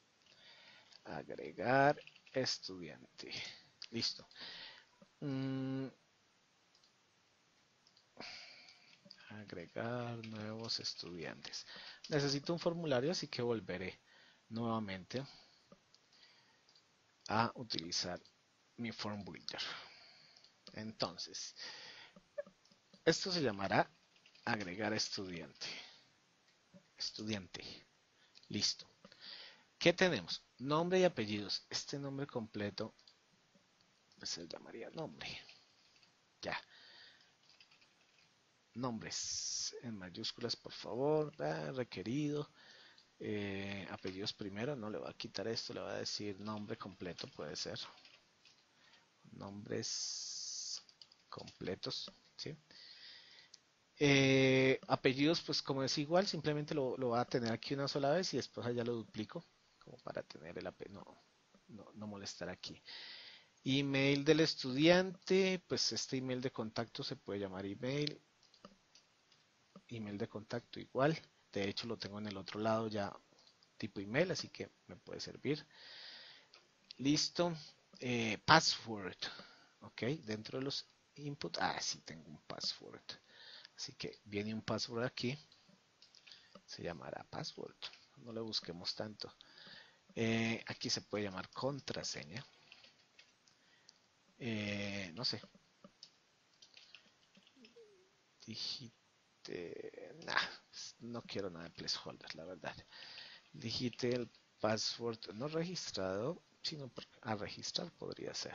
agregar estudiante. Listo. Agregar nuevos estudiantes. Necesito un formulario, así que volveré nuevamente a utilizar mi form builder. Entonces, esto se llamará agregar estudiante. Estudiante. Listo. ¿Qué tenemos? Nombre y apellidos. Este nombre completo pues se llamaría nombre. Ya. Nombres en mayúsculas, por favor. Requerido. Apellidos primero. No le voy a quitar esto. Le voy a decir nombre completo. Puede ser. Nombres completos. ¿Sí? Apellidos, pues como es igual, simplemente lo va a tener aquí una sola vez y después allá lo duplico, como para tener el apellido, no molestar aquí. Email del estudiante, pues este email de contacto se puede llamar email, email de contacto igual, de hecho lo tengo en el otro lado ya tipo email, así que me puede servir. Listo. Password, ok, dentro de los input, sí tengo un password. Así que viene un password aquí, se llamará password, no le busquemos tanto. Aquí se puede llamar contraseña, no sé, digite, no quiero nada de placeholder, la verdad. Digite el password no registrado, sino a registrar podría ser.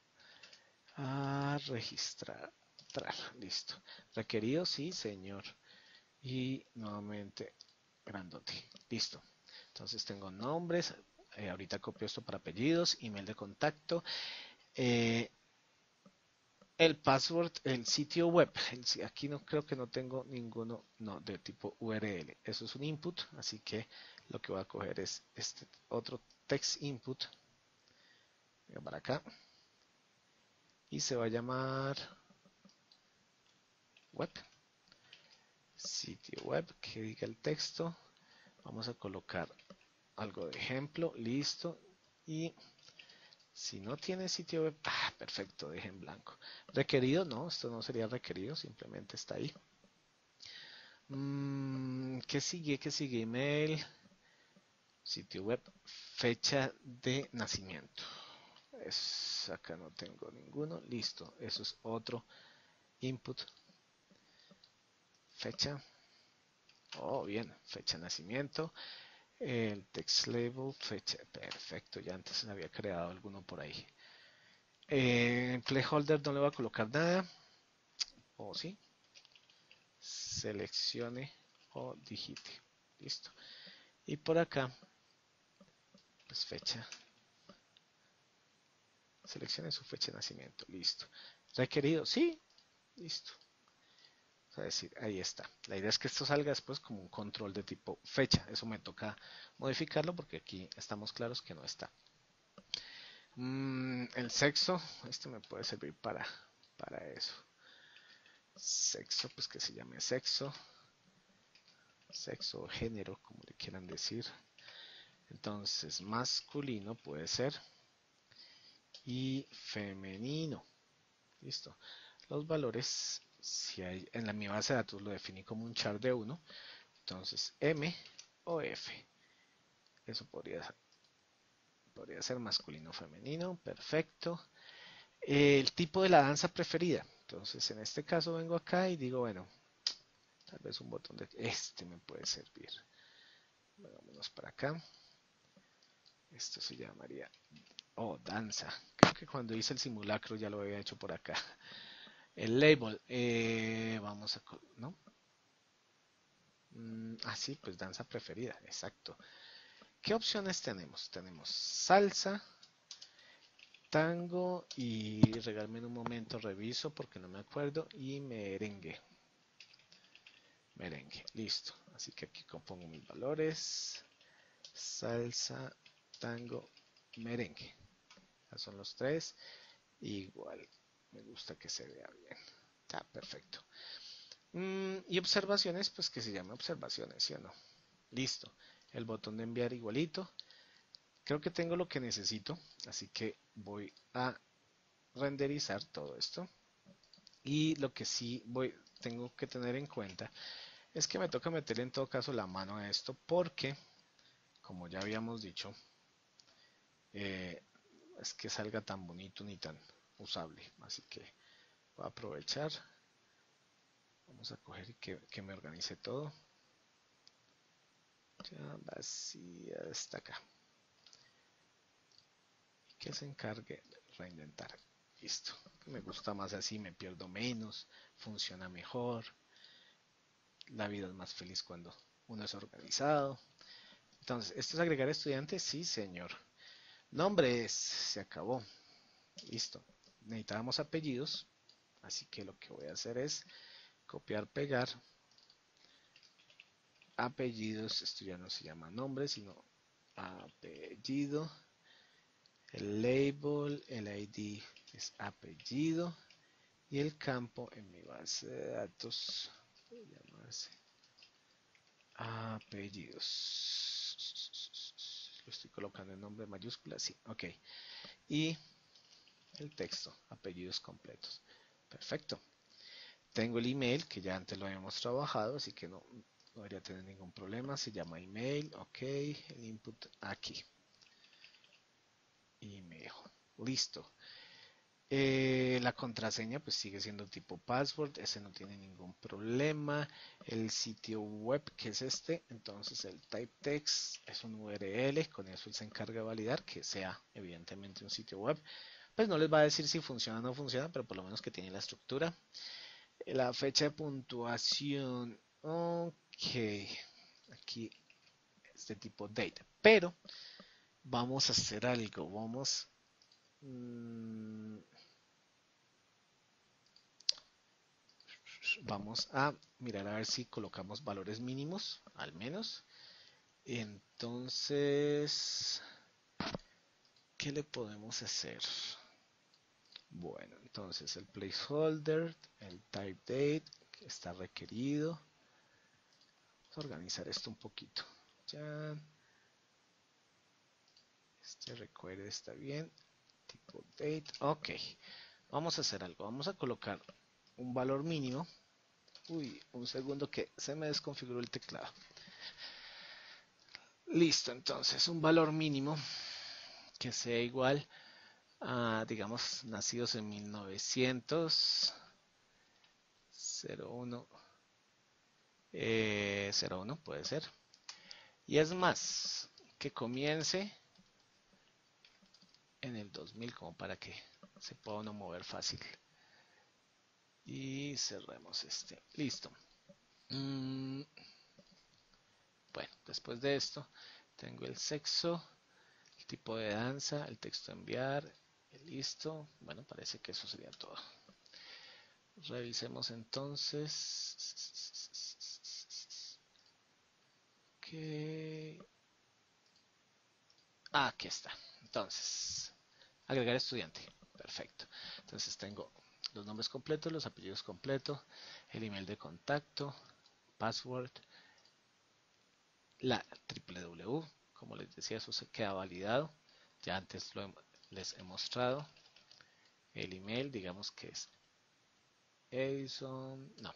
A registrar, listo. Requerido, sí, señor. Y nuevamente grandote, listo. Entonces tengo nombres, ahorita copio esto para apellidos, email de contacto, el password, el sitio web. Aquí no creo que no tengo ninguno de tipo URL. Eso es un input, así que lo que voy a coger es este otro text input. Venga para acá. Y se va a llamar web. Sitio web que diga el texto. Vamos a colocar algo de ejemplo. Listo. Y si no tiene sitio web, perfecto, deje en blanco. Requerido, no, esto no sería requerido, simplemente está ahí. ¿Qué sigue? ¿Qué sigue? Email, sitio web, fecha de nacimiento. Acá no tengo ninguno, listo, eso es otro input, fecha. Oh, bien, fecha de nacimiento. El text label, fecha. Perfecto, ya antes había creado alguno por ahí. Placeholder no le voy a colocar nada. O sí. Seleccione o digite. Listo. Y por acá, pues fecha. Seleccione su fecha de nacimiento. Listo. Requerido, sí. Listo. O sea, decir, ahí está. La idea es que esto salga después como un control de tipo fecha. Eso me toca modificarlo porque aquí estamos claros que no está. El sexo, este me puede servir para eso. Sexo, pues que se llame sexo. Sexo o género, como le quieran decir. Entonces, masculino puede ser. Y femenino. Listo. Los valores, si hay en mi base de datos lo definí como un char de 1. Entonces, M o F. Eso podría ser masculino o femenino. Perfecto. El tipo de la danza preferida. Entonces, en este caso vengo acá y digo, bueno, tal vez un botón de este me puede servir. Vámonos para acá. Esto se llamaría, danza. Creo que cuando hice el simulacro ya lo había hecho por acá. El label, vamos a, ¿no? Sí, pues danza preferida, exacto. ¿Qué opciones tenemos? Tenemos salsa, tango y regálame un momento, reviso porque no me acuerdo, y merengue. Merengue, listo. Así que aquí compongo mis valores. Salsa, tango, merengue. Esos son los tres. Igual, me gusta que se vea bien. Está perfecto. Y observaciones, pues que se llame observaciones, ¿sí o no? Listo. El botón de enviar igualito. Creo que tengo lo que necesito, así que voy a renderizar todo esto. Y lo que sí tengo que tener en cuenta es que me toca meterle en todo caso la mano a esto porque, como ya habíamos dicho, es que salga tan bonito ni tan usable. Así que voy a aprovechar. Vamos a coger y que me organice todo. Ya vacía está acá. Y que se encargue de reindentar. Listo. Me gusta más así, me pierdo menos, funciona mejor. La vida es más feliz cuando uno es organizado. Entonces, ¿esto es agregar estudiantes? Sí, señor. Nombres, se acabó. Listo. Necesitábamos apellidos, así que lo que voy a hacer es copiar, pegar apellidos. Esto ya no se llama nombre, sino apellido. El label, el ID es apellido. Y el campo en mi base de datos puede llamarse apellidos. Lo estoy colocando en nombre mayúscula, sí, ok. Y el texto, apellidos completos. Perfecto. Tengo el email que ya antes lo habíamos trabajado, así que no debería tener ningún problema. Se llama email, ok. El input aquí. Email. Listo. La contraseña pues sigue siendo tipo password, ese no tiene ningún problema. El sitio web que es este, entonces el type text es un URL, con eso él se encarga de validar que sea evidentemente un sitio web. Pues no les va a decir si funciona o no funciona, pero por lo menos que tiene la estructura. La fecha de puntuación, ok, aquí es de tipo date, pero vamos a hacer algo, vamos a mirar a ver si colocamos valores mínimos, al menos. Entonces, ¿qué le podemos hacer? Bueno, entonces el placeholder, el type date, que está requerido. Vamos a organizar esto un poquito. Ya. Este recuerde está bien. Tipo date. Ok. Vamos a hacer algo. Vamos a colocar un valor mínimo. Uy, un segundo que se me desconfiguró el teclado. Listo, entonces un valor mínimo que sea igual a, digamos, nacidos en 1900. 01, 01 puede ser. Y es más, que comience en el 2000 como para que se pueda uno mover fácil. Y cerremos este. Listo. Bueno, después de esto tengo el sexo, el tipo de danza, el texto a enviar, listo. Bueno, parece que eso sería todo. Revisemos entonces. Okay. Aquí está. Entonces, agregar estudiante. Perfecto. Entonces tengo los nombres completos, los apellidos completos, el email de contacto, password, la www. Como les decía, eso se queda validado. Ya antes les he mostrado. El email, digamos que es Edison, no,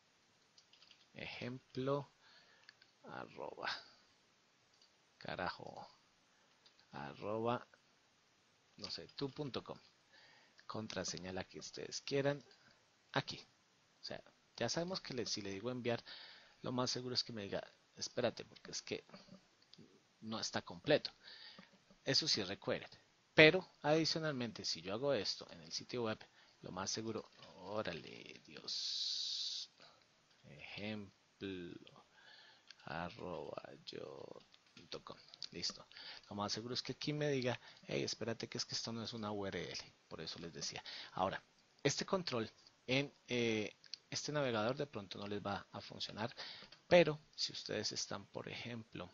ejemplo, arroba, carajo, arroba, no sé, tu.com. Contraseña la que ustedes quieran, aquí. O sea, ya sabemos que si le digo enviar, lo más seguro es que me diga, espérate, porque es que no está completo. Eso sí requiere. Pero adicionalmente, si yo hago esto en el sitio web, lo más seguro, órale, Dios, ejemplo, arroba yo.com. Listo. Lo más seguro es que aquí me diga, hey, espérate que es que esto no es una URL. Por eso les decía. Ahora, este control en este navegador de pronto no les va a funcionar, pero si ustedes están, por ejemplo,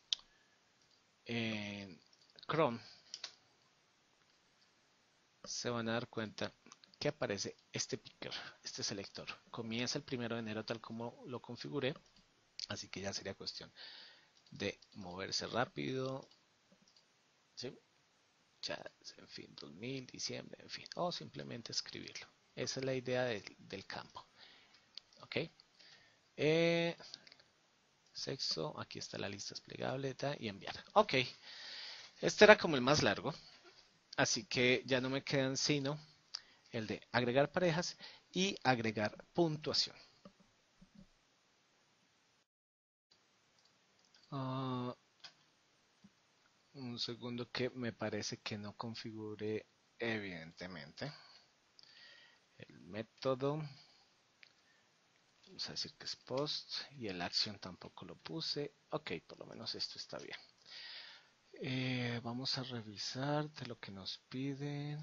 en Chrome, se van a dar cuenta que aparece este picker, este selector. Comienza el 1 de enero tal como lo configuré, así que ya sería cuestión de moverse rápido, ¿sí? Ya, en fin, 2000, diciembre, en fin, o simplemente escribirlo. Esa es la idea del campo. Ok. Sexo, aquí está la lista desplegable y enviar. Ok, este era como el más largo, así que ya no me quedan sino el de agregar parejas y agregar puntuación. Un segundo que me parece que no configure evidentemente el método. Vamos a decir que es post y el action tampoco lo puse. Ok, por lo menos esto está bien. Vamos a revisar de lo que nos piden.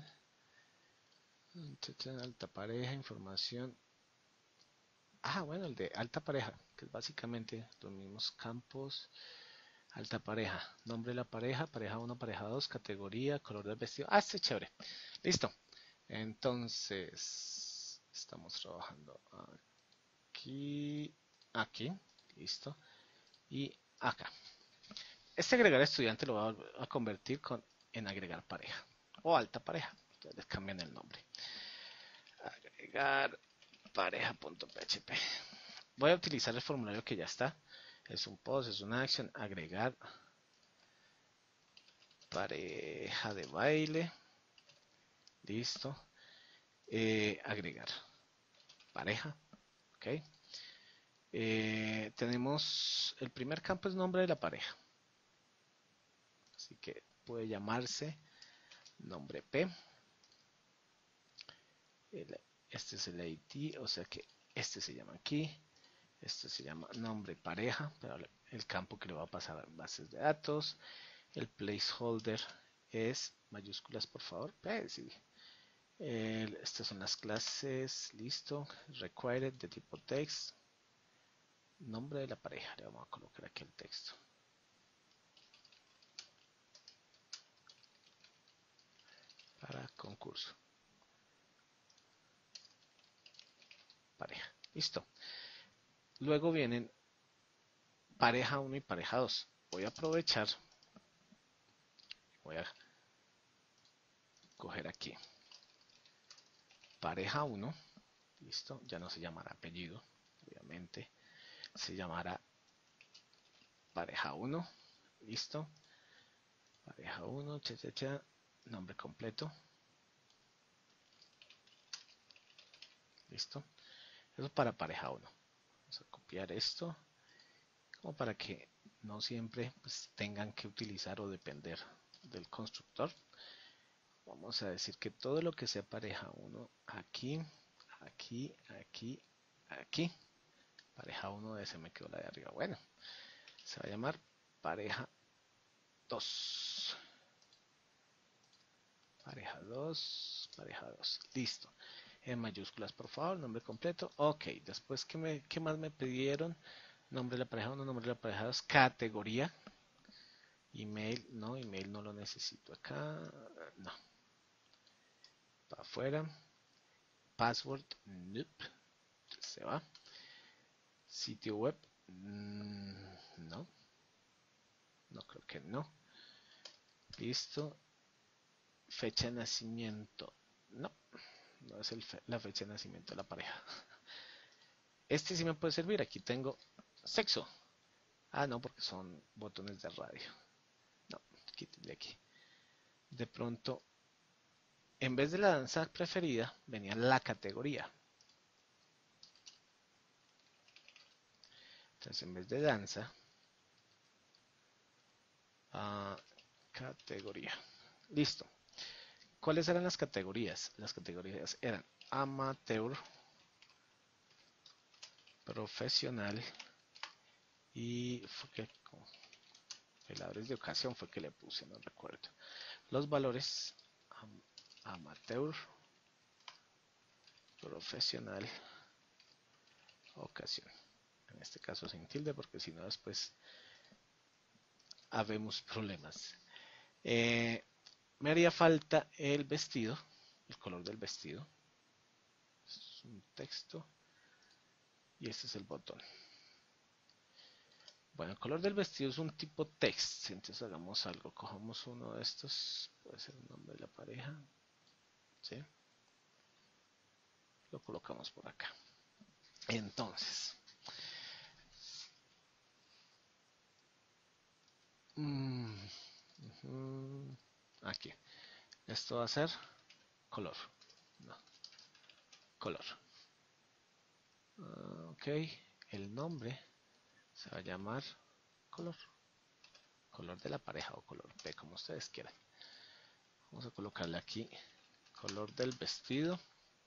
Alta pareja, información. Bueno, el de alta pareja, que es básicamente los mismos campos. Alta pareja, nombre de la pareja, pareja 1, pareja 2, categoría, color del vestido. Este es chévere. Listo. Entonces, estamos trabajando aquí, aquí, listo. Y acá. Este agregar estudiante lo voy a convertir en agregar pareja o alta pareja. Entonces les cambian el nombre. Agregar pareja.php. Voy a utilizar el formulario que ya está. Es un post, es una acción. Agregar pareja de baile. Listo. Agregar pareja. Ok. Tenemos el primer campo es nombre de la pareja. Así que puede llamarse nombre P. Este es el ID, o sea que este se llama aquí. Este se llama nombre pareja, pero el campo que le va a pasar a bases de datos. El placeholder es mayúsculas, por favor. Sí. Estas son las clases, listo. Required de tipo text. Nombre de la pareja, le vamos a colocar aquí el texto. Para concurso. Pareja, listo. Luego vienen pareja 1 y pareja 2. Voy a aprovechar. Voy a coger aquí. Pareja 1. Listo. Ya no se llamará apellido. Obviamente. Se llamará pareja 1. Listo. Pareja 1. Nombre completo. Listo. Eso para pareja 1. Vamos a copiar esto como para que no siempre pues, tengan que utilizar o depender del constructor. Vamos a decir que todo lo que sea pareja 1 aquí, aquí, aquí, aquí. Pareja 1 de se me quedó la de arriba. Bueno, se va a llamar pareja 2. Pareja 2, pareja 2. Listo. En mayúsculas, por favor, nombre completo. Ok, después, ¿qué más me pidieron? Nombre de la pareja 1, nombre de la pareja 2, categoría. Email no lo necesito acá. No. Para afuera. Password, nope. Se va. Sitio web, no. No creo que no. Listo. Fecha de nacimiento, no. No es la fecha de nacimiento de la pareja. Este sí me puede servir. Aquí tengo sexo. Ah, no, porque son botones de radio. No, quítenle aquí. De pronto, en vez de la danza preferida, venía la categoría. Entonces, en vez de danza, categoría. Listo. ¿Cuáles eran las categorías? Las categorías eran amateur, profesional y fue que bailadores de ocasión fue que le puse, no recuerdo. Los valores amateur, profesional, ocasión. En este caso sin tilde porque si no después habemos problemas. Me haría falta el vestido, el color del vestido. Es un texto y este es el botón. Bueno, el color del vestido es un tipo text, entonces hagamos algo, cojamos uno de estos, puede ser el nombre de la pareja, ¿sí? Lo colocamos por acá. Entonces, aquí, esto va a ser color, no, color. Ok, el nombre se va a llamar color, color de la pareja o color P, como ustedes quieran. Vamos a colocarle aquí color del vestido.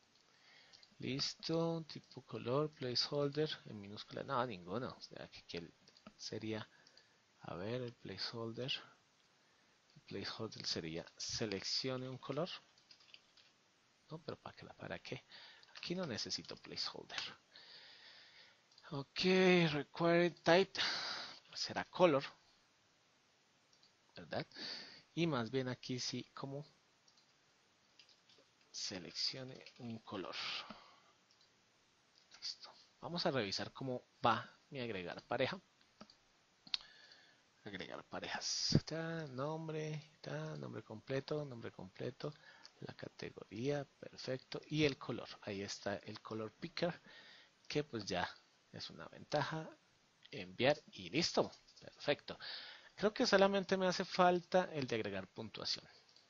Listo, tipo color, placeholder, en minúscula, no, ninguno. O sea, que sería, a ver, el placeholder sería seleccione un color. No, pero ¿para qué? Aquí no necesito placeholder. Ok, required type será color, ¿verdad? Y más bien aquí sí, como seleccione un color. Listo. Vamos a revisar cómo va mi agregar pareja. Agregar parejas. Nombre completo, la categoría, perfecto. Y el color. Ahí está el color picker, que pues ya es una ventaja. Enviar y listo. Perfecto. Creo que solamente me hace falta el de agregar puntuación.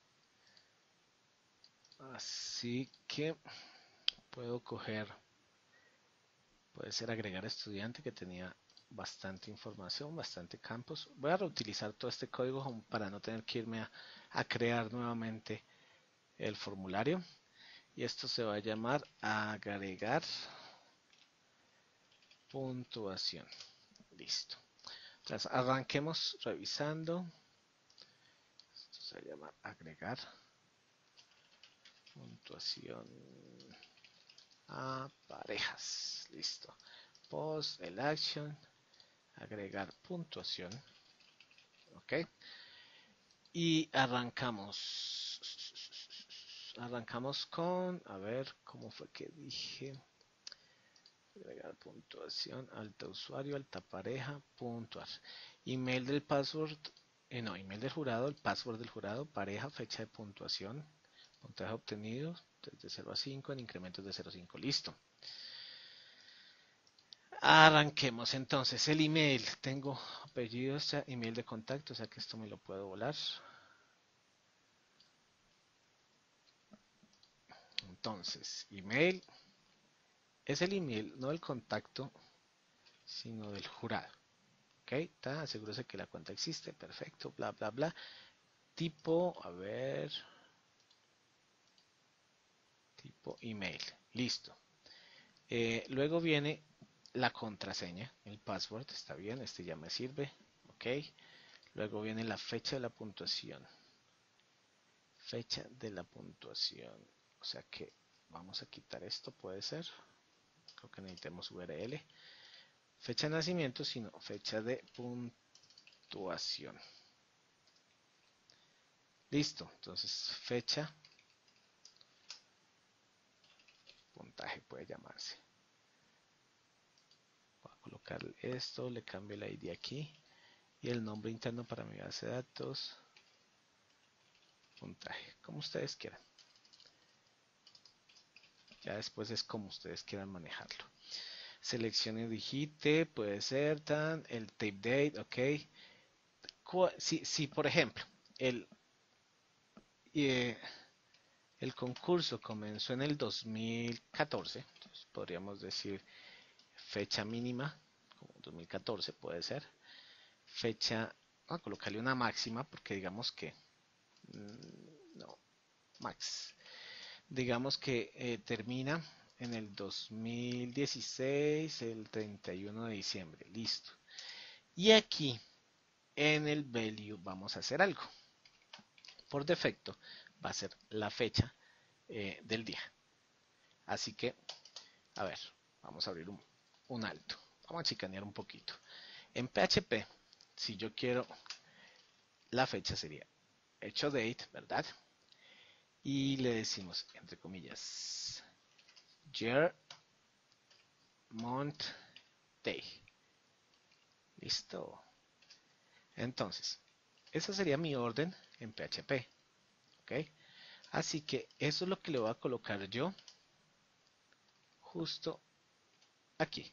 Así que puedo coger, puede ser agregar estudiante que tenía bastante información, bastante campos. Voy a reutilizar todo este código para no tener que irme a crear nuevamente el formulario. Y esto se va a llamar agregar puntuación. Listo. Entonces arranquemos revisando. Esto se va a llamar agregar puntuación a parejas. Listo. Post, el action, agregar puntuación. Ok. Y arrancamos. Arrancamos con, a ver, ¿cómo fue que dije? Agregar puntuación, alta usuario, alta pareja, puntuar. Email del password, no, email del jurado, el password del jurado, pareja, fecha de puntuación, puntaje obtenido desde 0 a 5 en incrementos de 0 a 5. Listo. Arranquemos entonces el email. Tengo apellidos, email de contacto, o sea que esto me lo puedo volar. Entonces, email, es el email, no el contacto, sino del jurado. Ok, está, asegúrese que la cuenta existe, perfecto, bla, bla, bla. Tipo, a ver, tipo email, listo. Luego viene la contraseña, el password, está bien, este ya me sirve, ok. Luego viene la fecha de la puntuación, fecha de la puntuación, o sea que vamos a quitar esto, puede ser, creo que necesitamos URL, fecha de nacimiento, sino fecha de puntuación. Listo, entonces fecha, puntaje puede llamarse. Voy a colocar esto, le cambio el ID aquí y el nombre interno para mi base de datos, puntaje, como ustedes quieran. Ya después es como ustedes quieran manejarlo. Seleccione digite, puede ser tan, el tape date, ok. Si por ejemplo el, eh, el concurso comenzó en el 2014, entonces podríamos decir fecha mínima, como 2014 puede ser, fecha, a colocarle una máxima porque digamos que, no, max, digamos que termina en el 2016, el 31 de diciembre, listo. Y aquí en el value vamos a hacer algo. Por defecto va a ser la fecha del día. Así que, a ver, vamos a abrir un alto. Vamos a chicanear un poquito. En PHP, si yo quiero, la fecha sería hecho date, ¿verdad? Y le decimos, entre comillas, year, month, day. Listo. Entonces, esa sería mi orden en PHP. ¿Ok? Así que eso es lo que le voy a colocar yo justo aquí.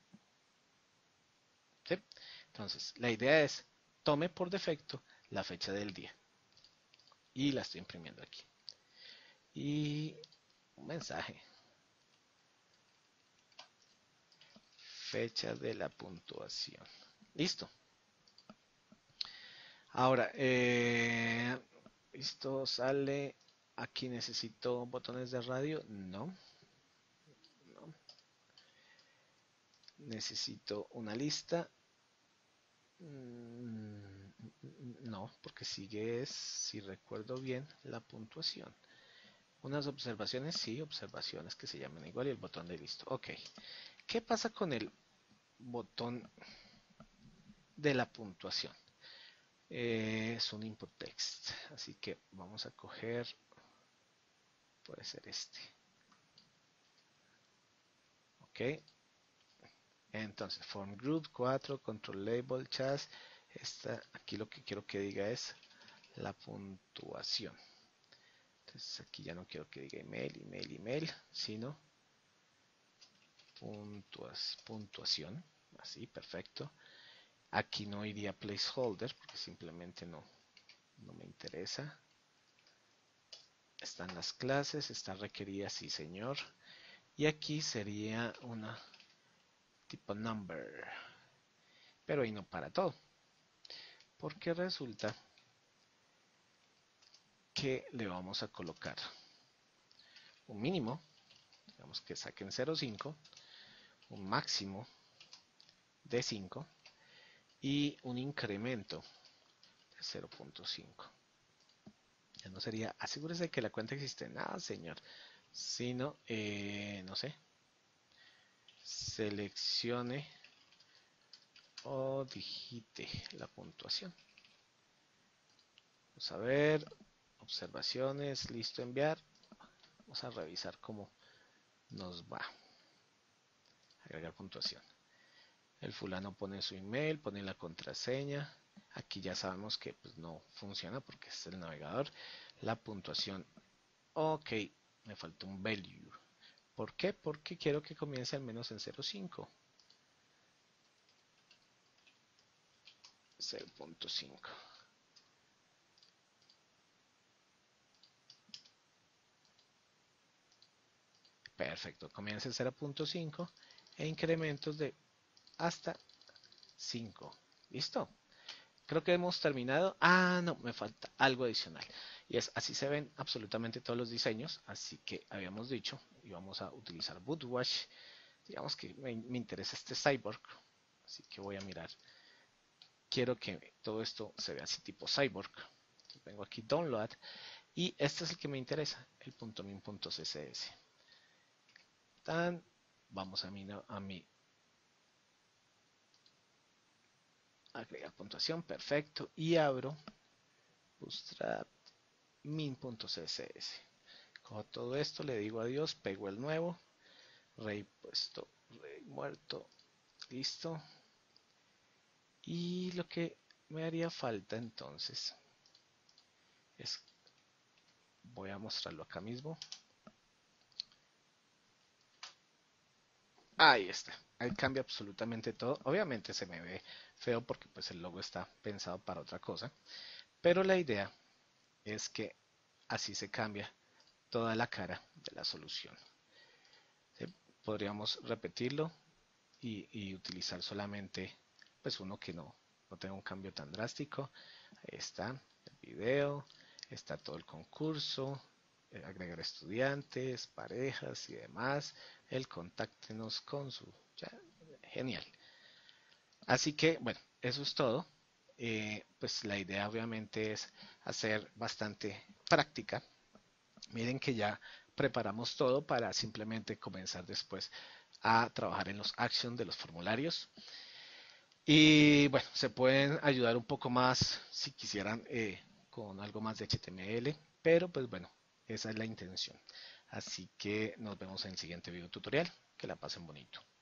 ¿Sí? Entonces, la idea es, tome por defecto la fecha del día. Y la estoy imprimiendo aquí. Y un mensaje. Fecha de la puntuación. Listo. Ahora, esto sale. Aquí necesito botones de radio. No. No. Necesito una lista. No, porque sigue, si recuerdo bien, la puntuación. Unas observaciones, sí, observaciones que se llaman igual y el botón de listo. Ok. ¿Qué pasa con el botón de la puntuación? Es un input text, así que vamos a coger, puede ser este. Ok. Entonces, form group 4, control label, chas. Aquí lo que quiero que diga es la puntuación. Entonces aquí ya no quiero que diga email, sino puntuación. Así, perfecto. Aquí no iría placeholder porque simplemente no me interesa. Están las clases, está requerida, sí señor. Y aquí sería una tipo number. Pero ahí no para todo. Porque resulta que le vamos a colocar un mínimo, digamos que saquen 0.5, un máximo de 5 y un incremento de 0.5. Ya no sería, asegúrese de que la cuenta existe, nada señor, sino, no sé, seleccione o digite la puntuación. Vamos a ver, observaciones, listo, enviar. Vamos a revisar cómo nos va. Agregar puntuación. El fulano pone su email, pone la contraseña. Aquí ya sabemos que pues, no funciona porque es el navegador. La puntuación. Ok, me falta un value. ¿Por qué? Porque quiero que comience al menos en 0.5. 0.5. perfecto. Comienza en 0.5 e incrementos de hasta 5. ¿Listo? Creo que hemos terminado. Ah, no, me falta algo adicional. Y es así se ven absolutamente todos los diseños. Así que habíamos dicho, y vamos a utilizar Bootwash. Digamos que me interesa este cyborg. Así que voy a mirar. Quiero que todo esto se vea así tipo cyborg. Vengo aquí download. Y este es el que me interesa, el .min.css. Tan, vamos a mi agregar puntuación, perfecto. Y abro Bootstrap min.css. Cojo todo esto, le digo adiós, pego el nuevo, rey puesto, rey muerto, listo. Y lo que me haría falta entonces es, voy a mostrarlo acá mismo. Ahí está, ahí cambia absolutamente todo. Obviamente se me ve feo porque pues el logo está pensado para otra cosa, pero la idea es que así se cambia toda la cara de la solución. ¿Sí? Podríamos repetirlo y utilizar solamente pues uno que no tenga un cambio tan drástico. Ahí está el video, está todo el concurso, agregar estudiantes, parejas y demás, el contáctenos con su... Ya, genial. Así que bueno, eso es todo. Pues la idea obviamente es hacer bastante práctica. Miren que ya preparamos todo para simplemente comenzar después a trabajar en los actions de los formularios. Y bueno, se pueden ayudar un poco más si quisieran con algo más de HTML, pero pues bueno, esa es la intención. Así que nos vemos en el siguiente video tutorial. Que la pasen bonito.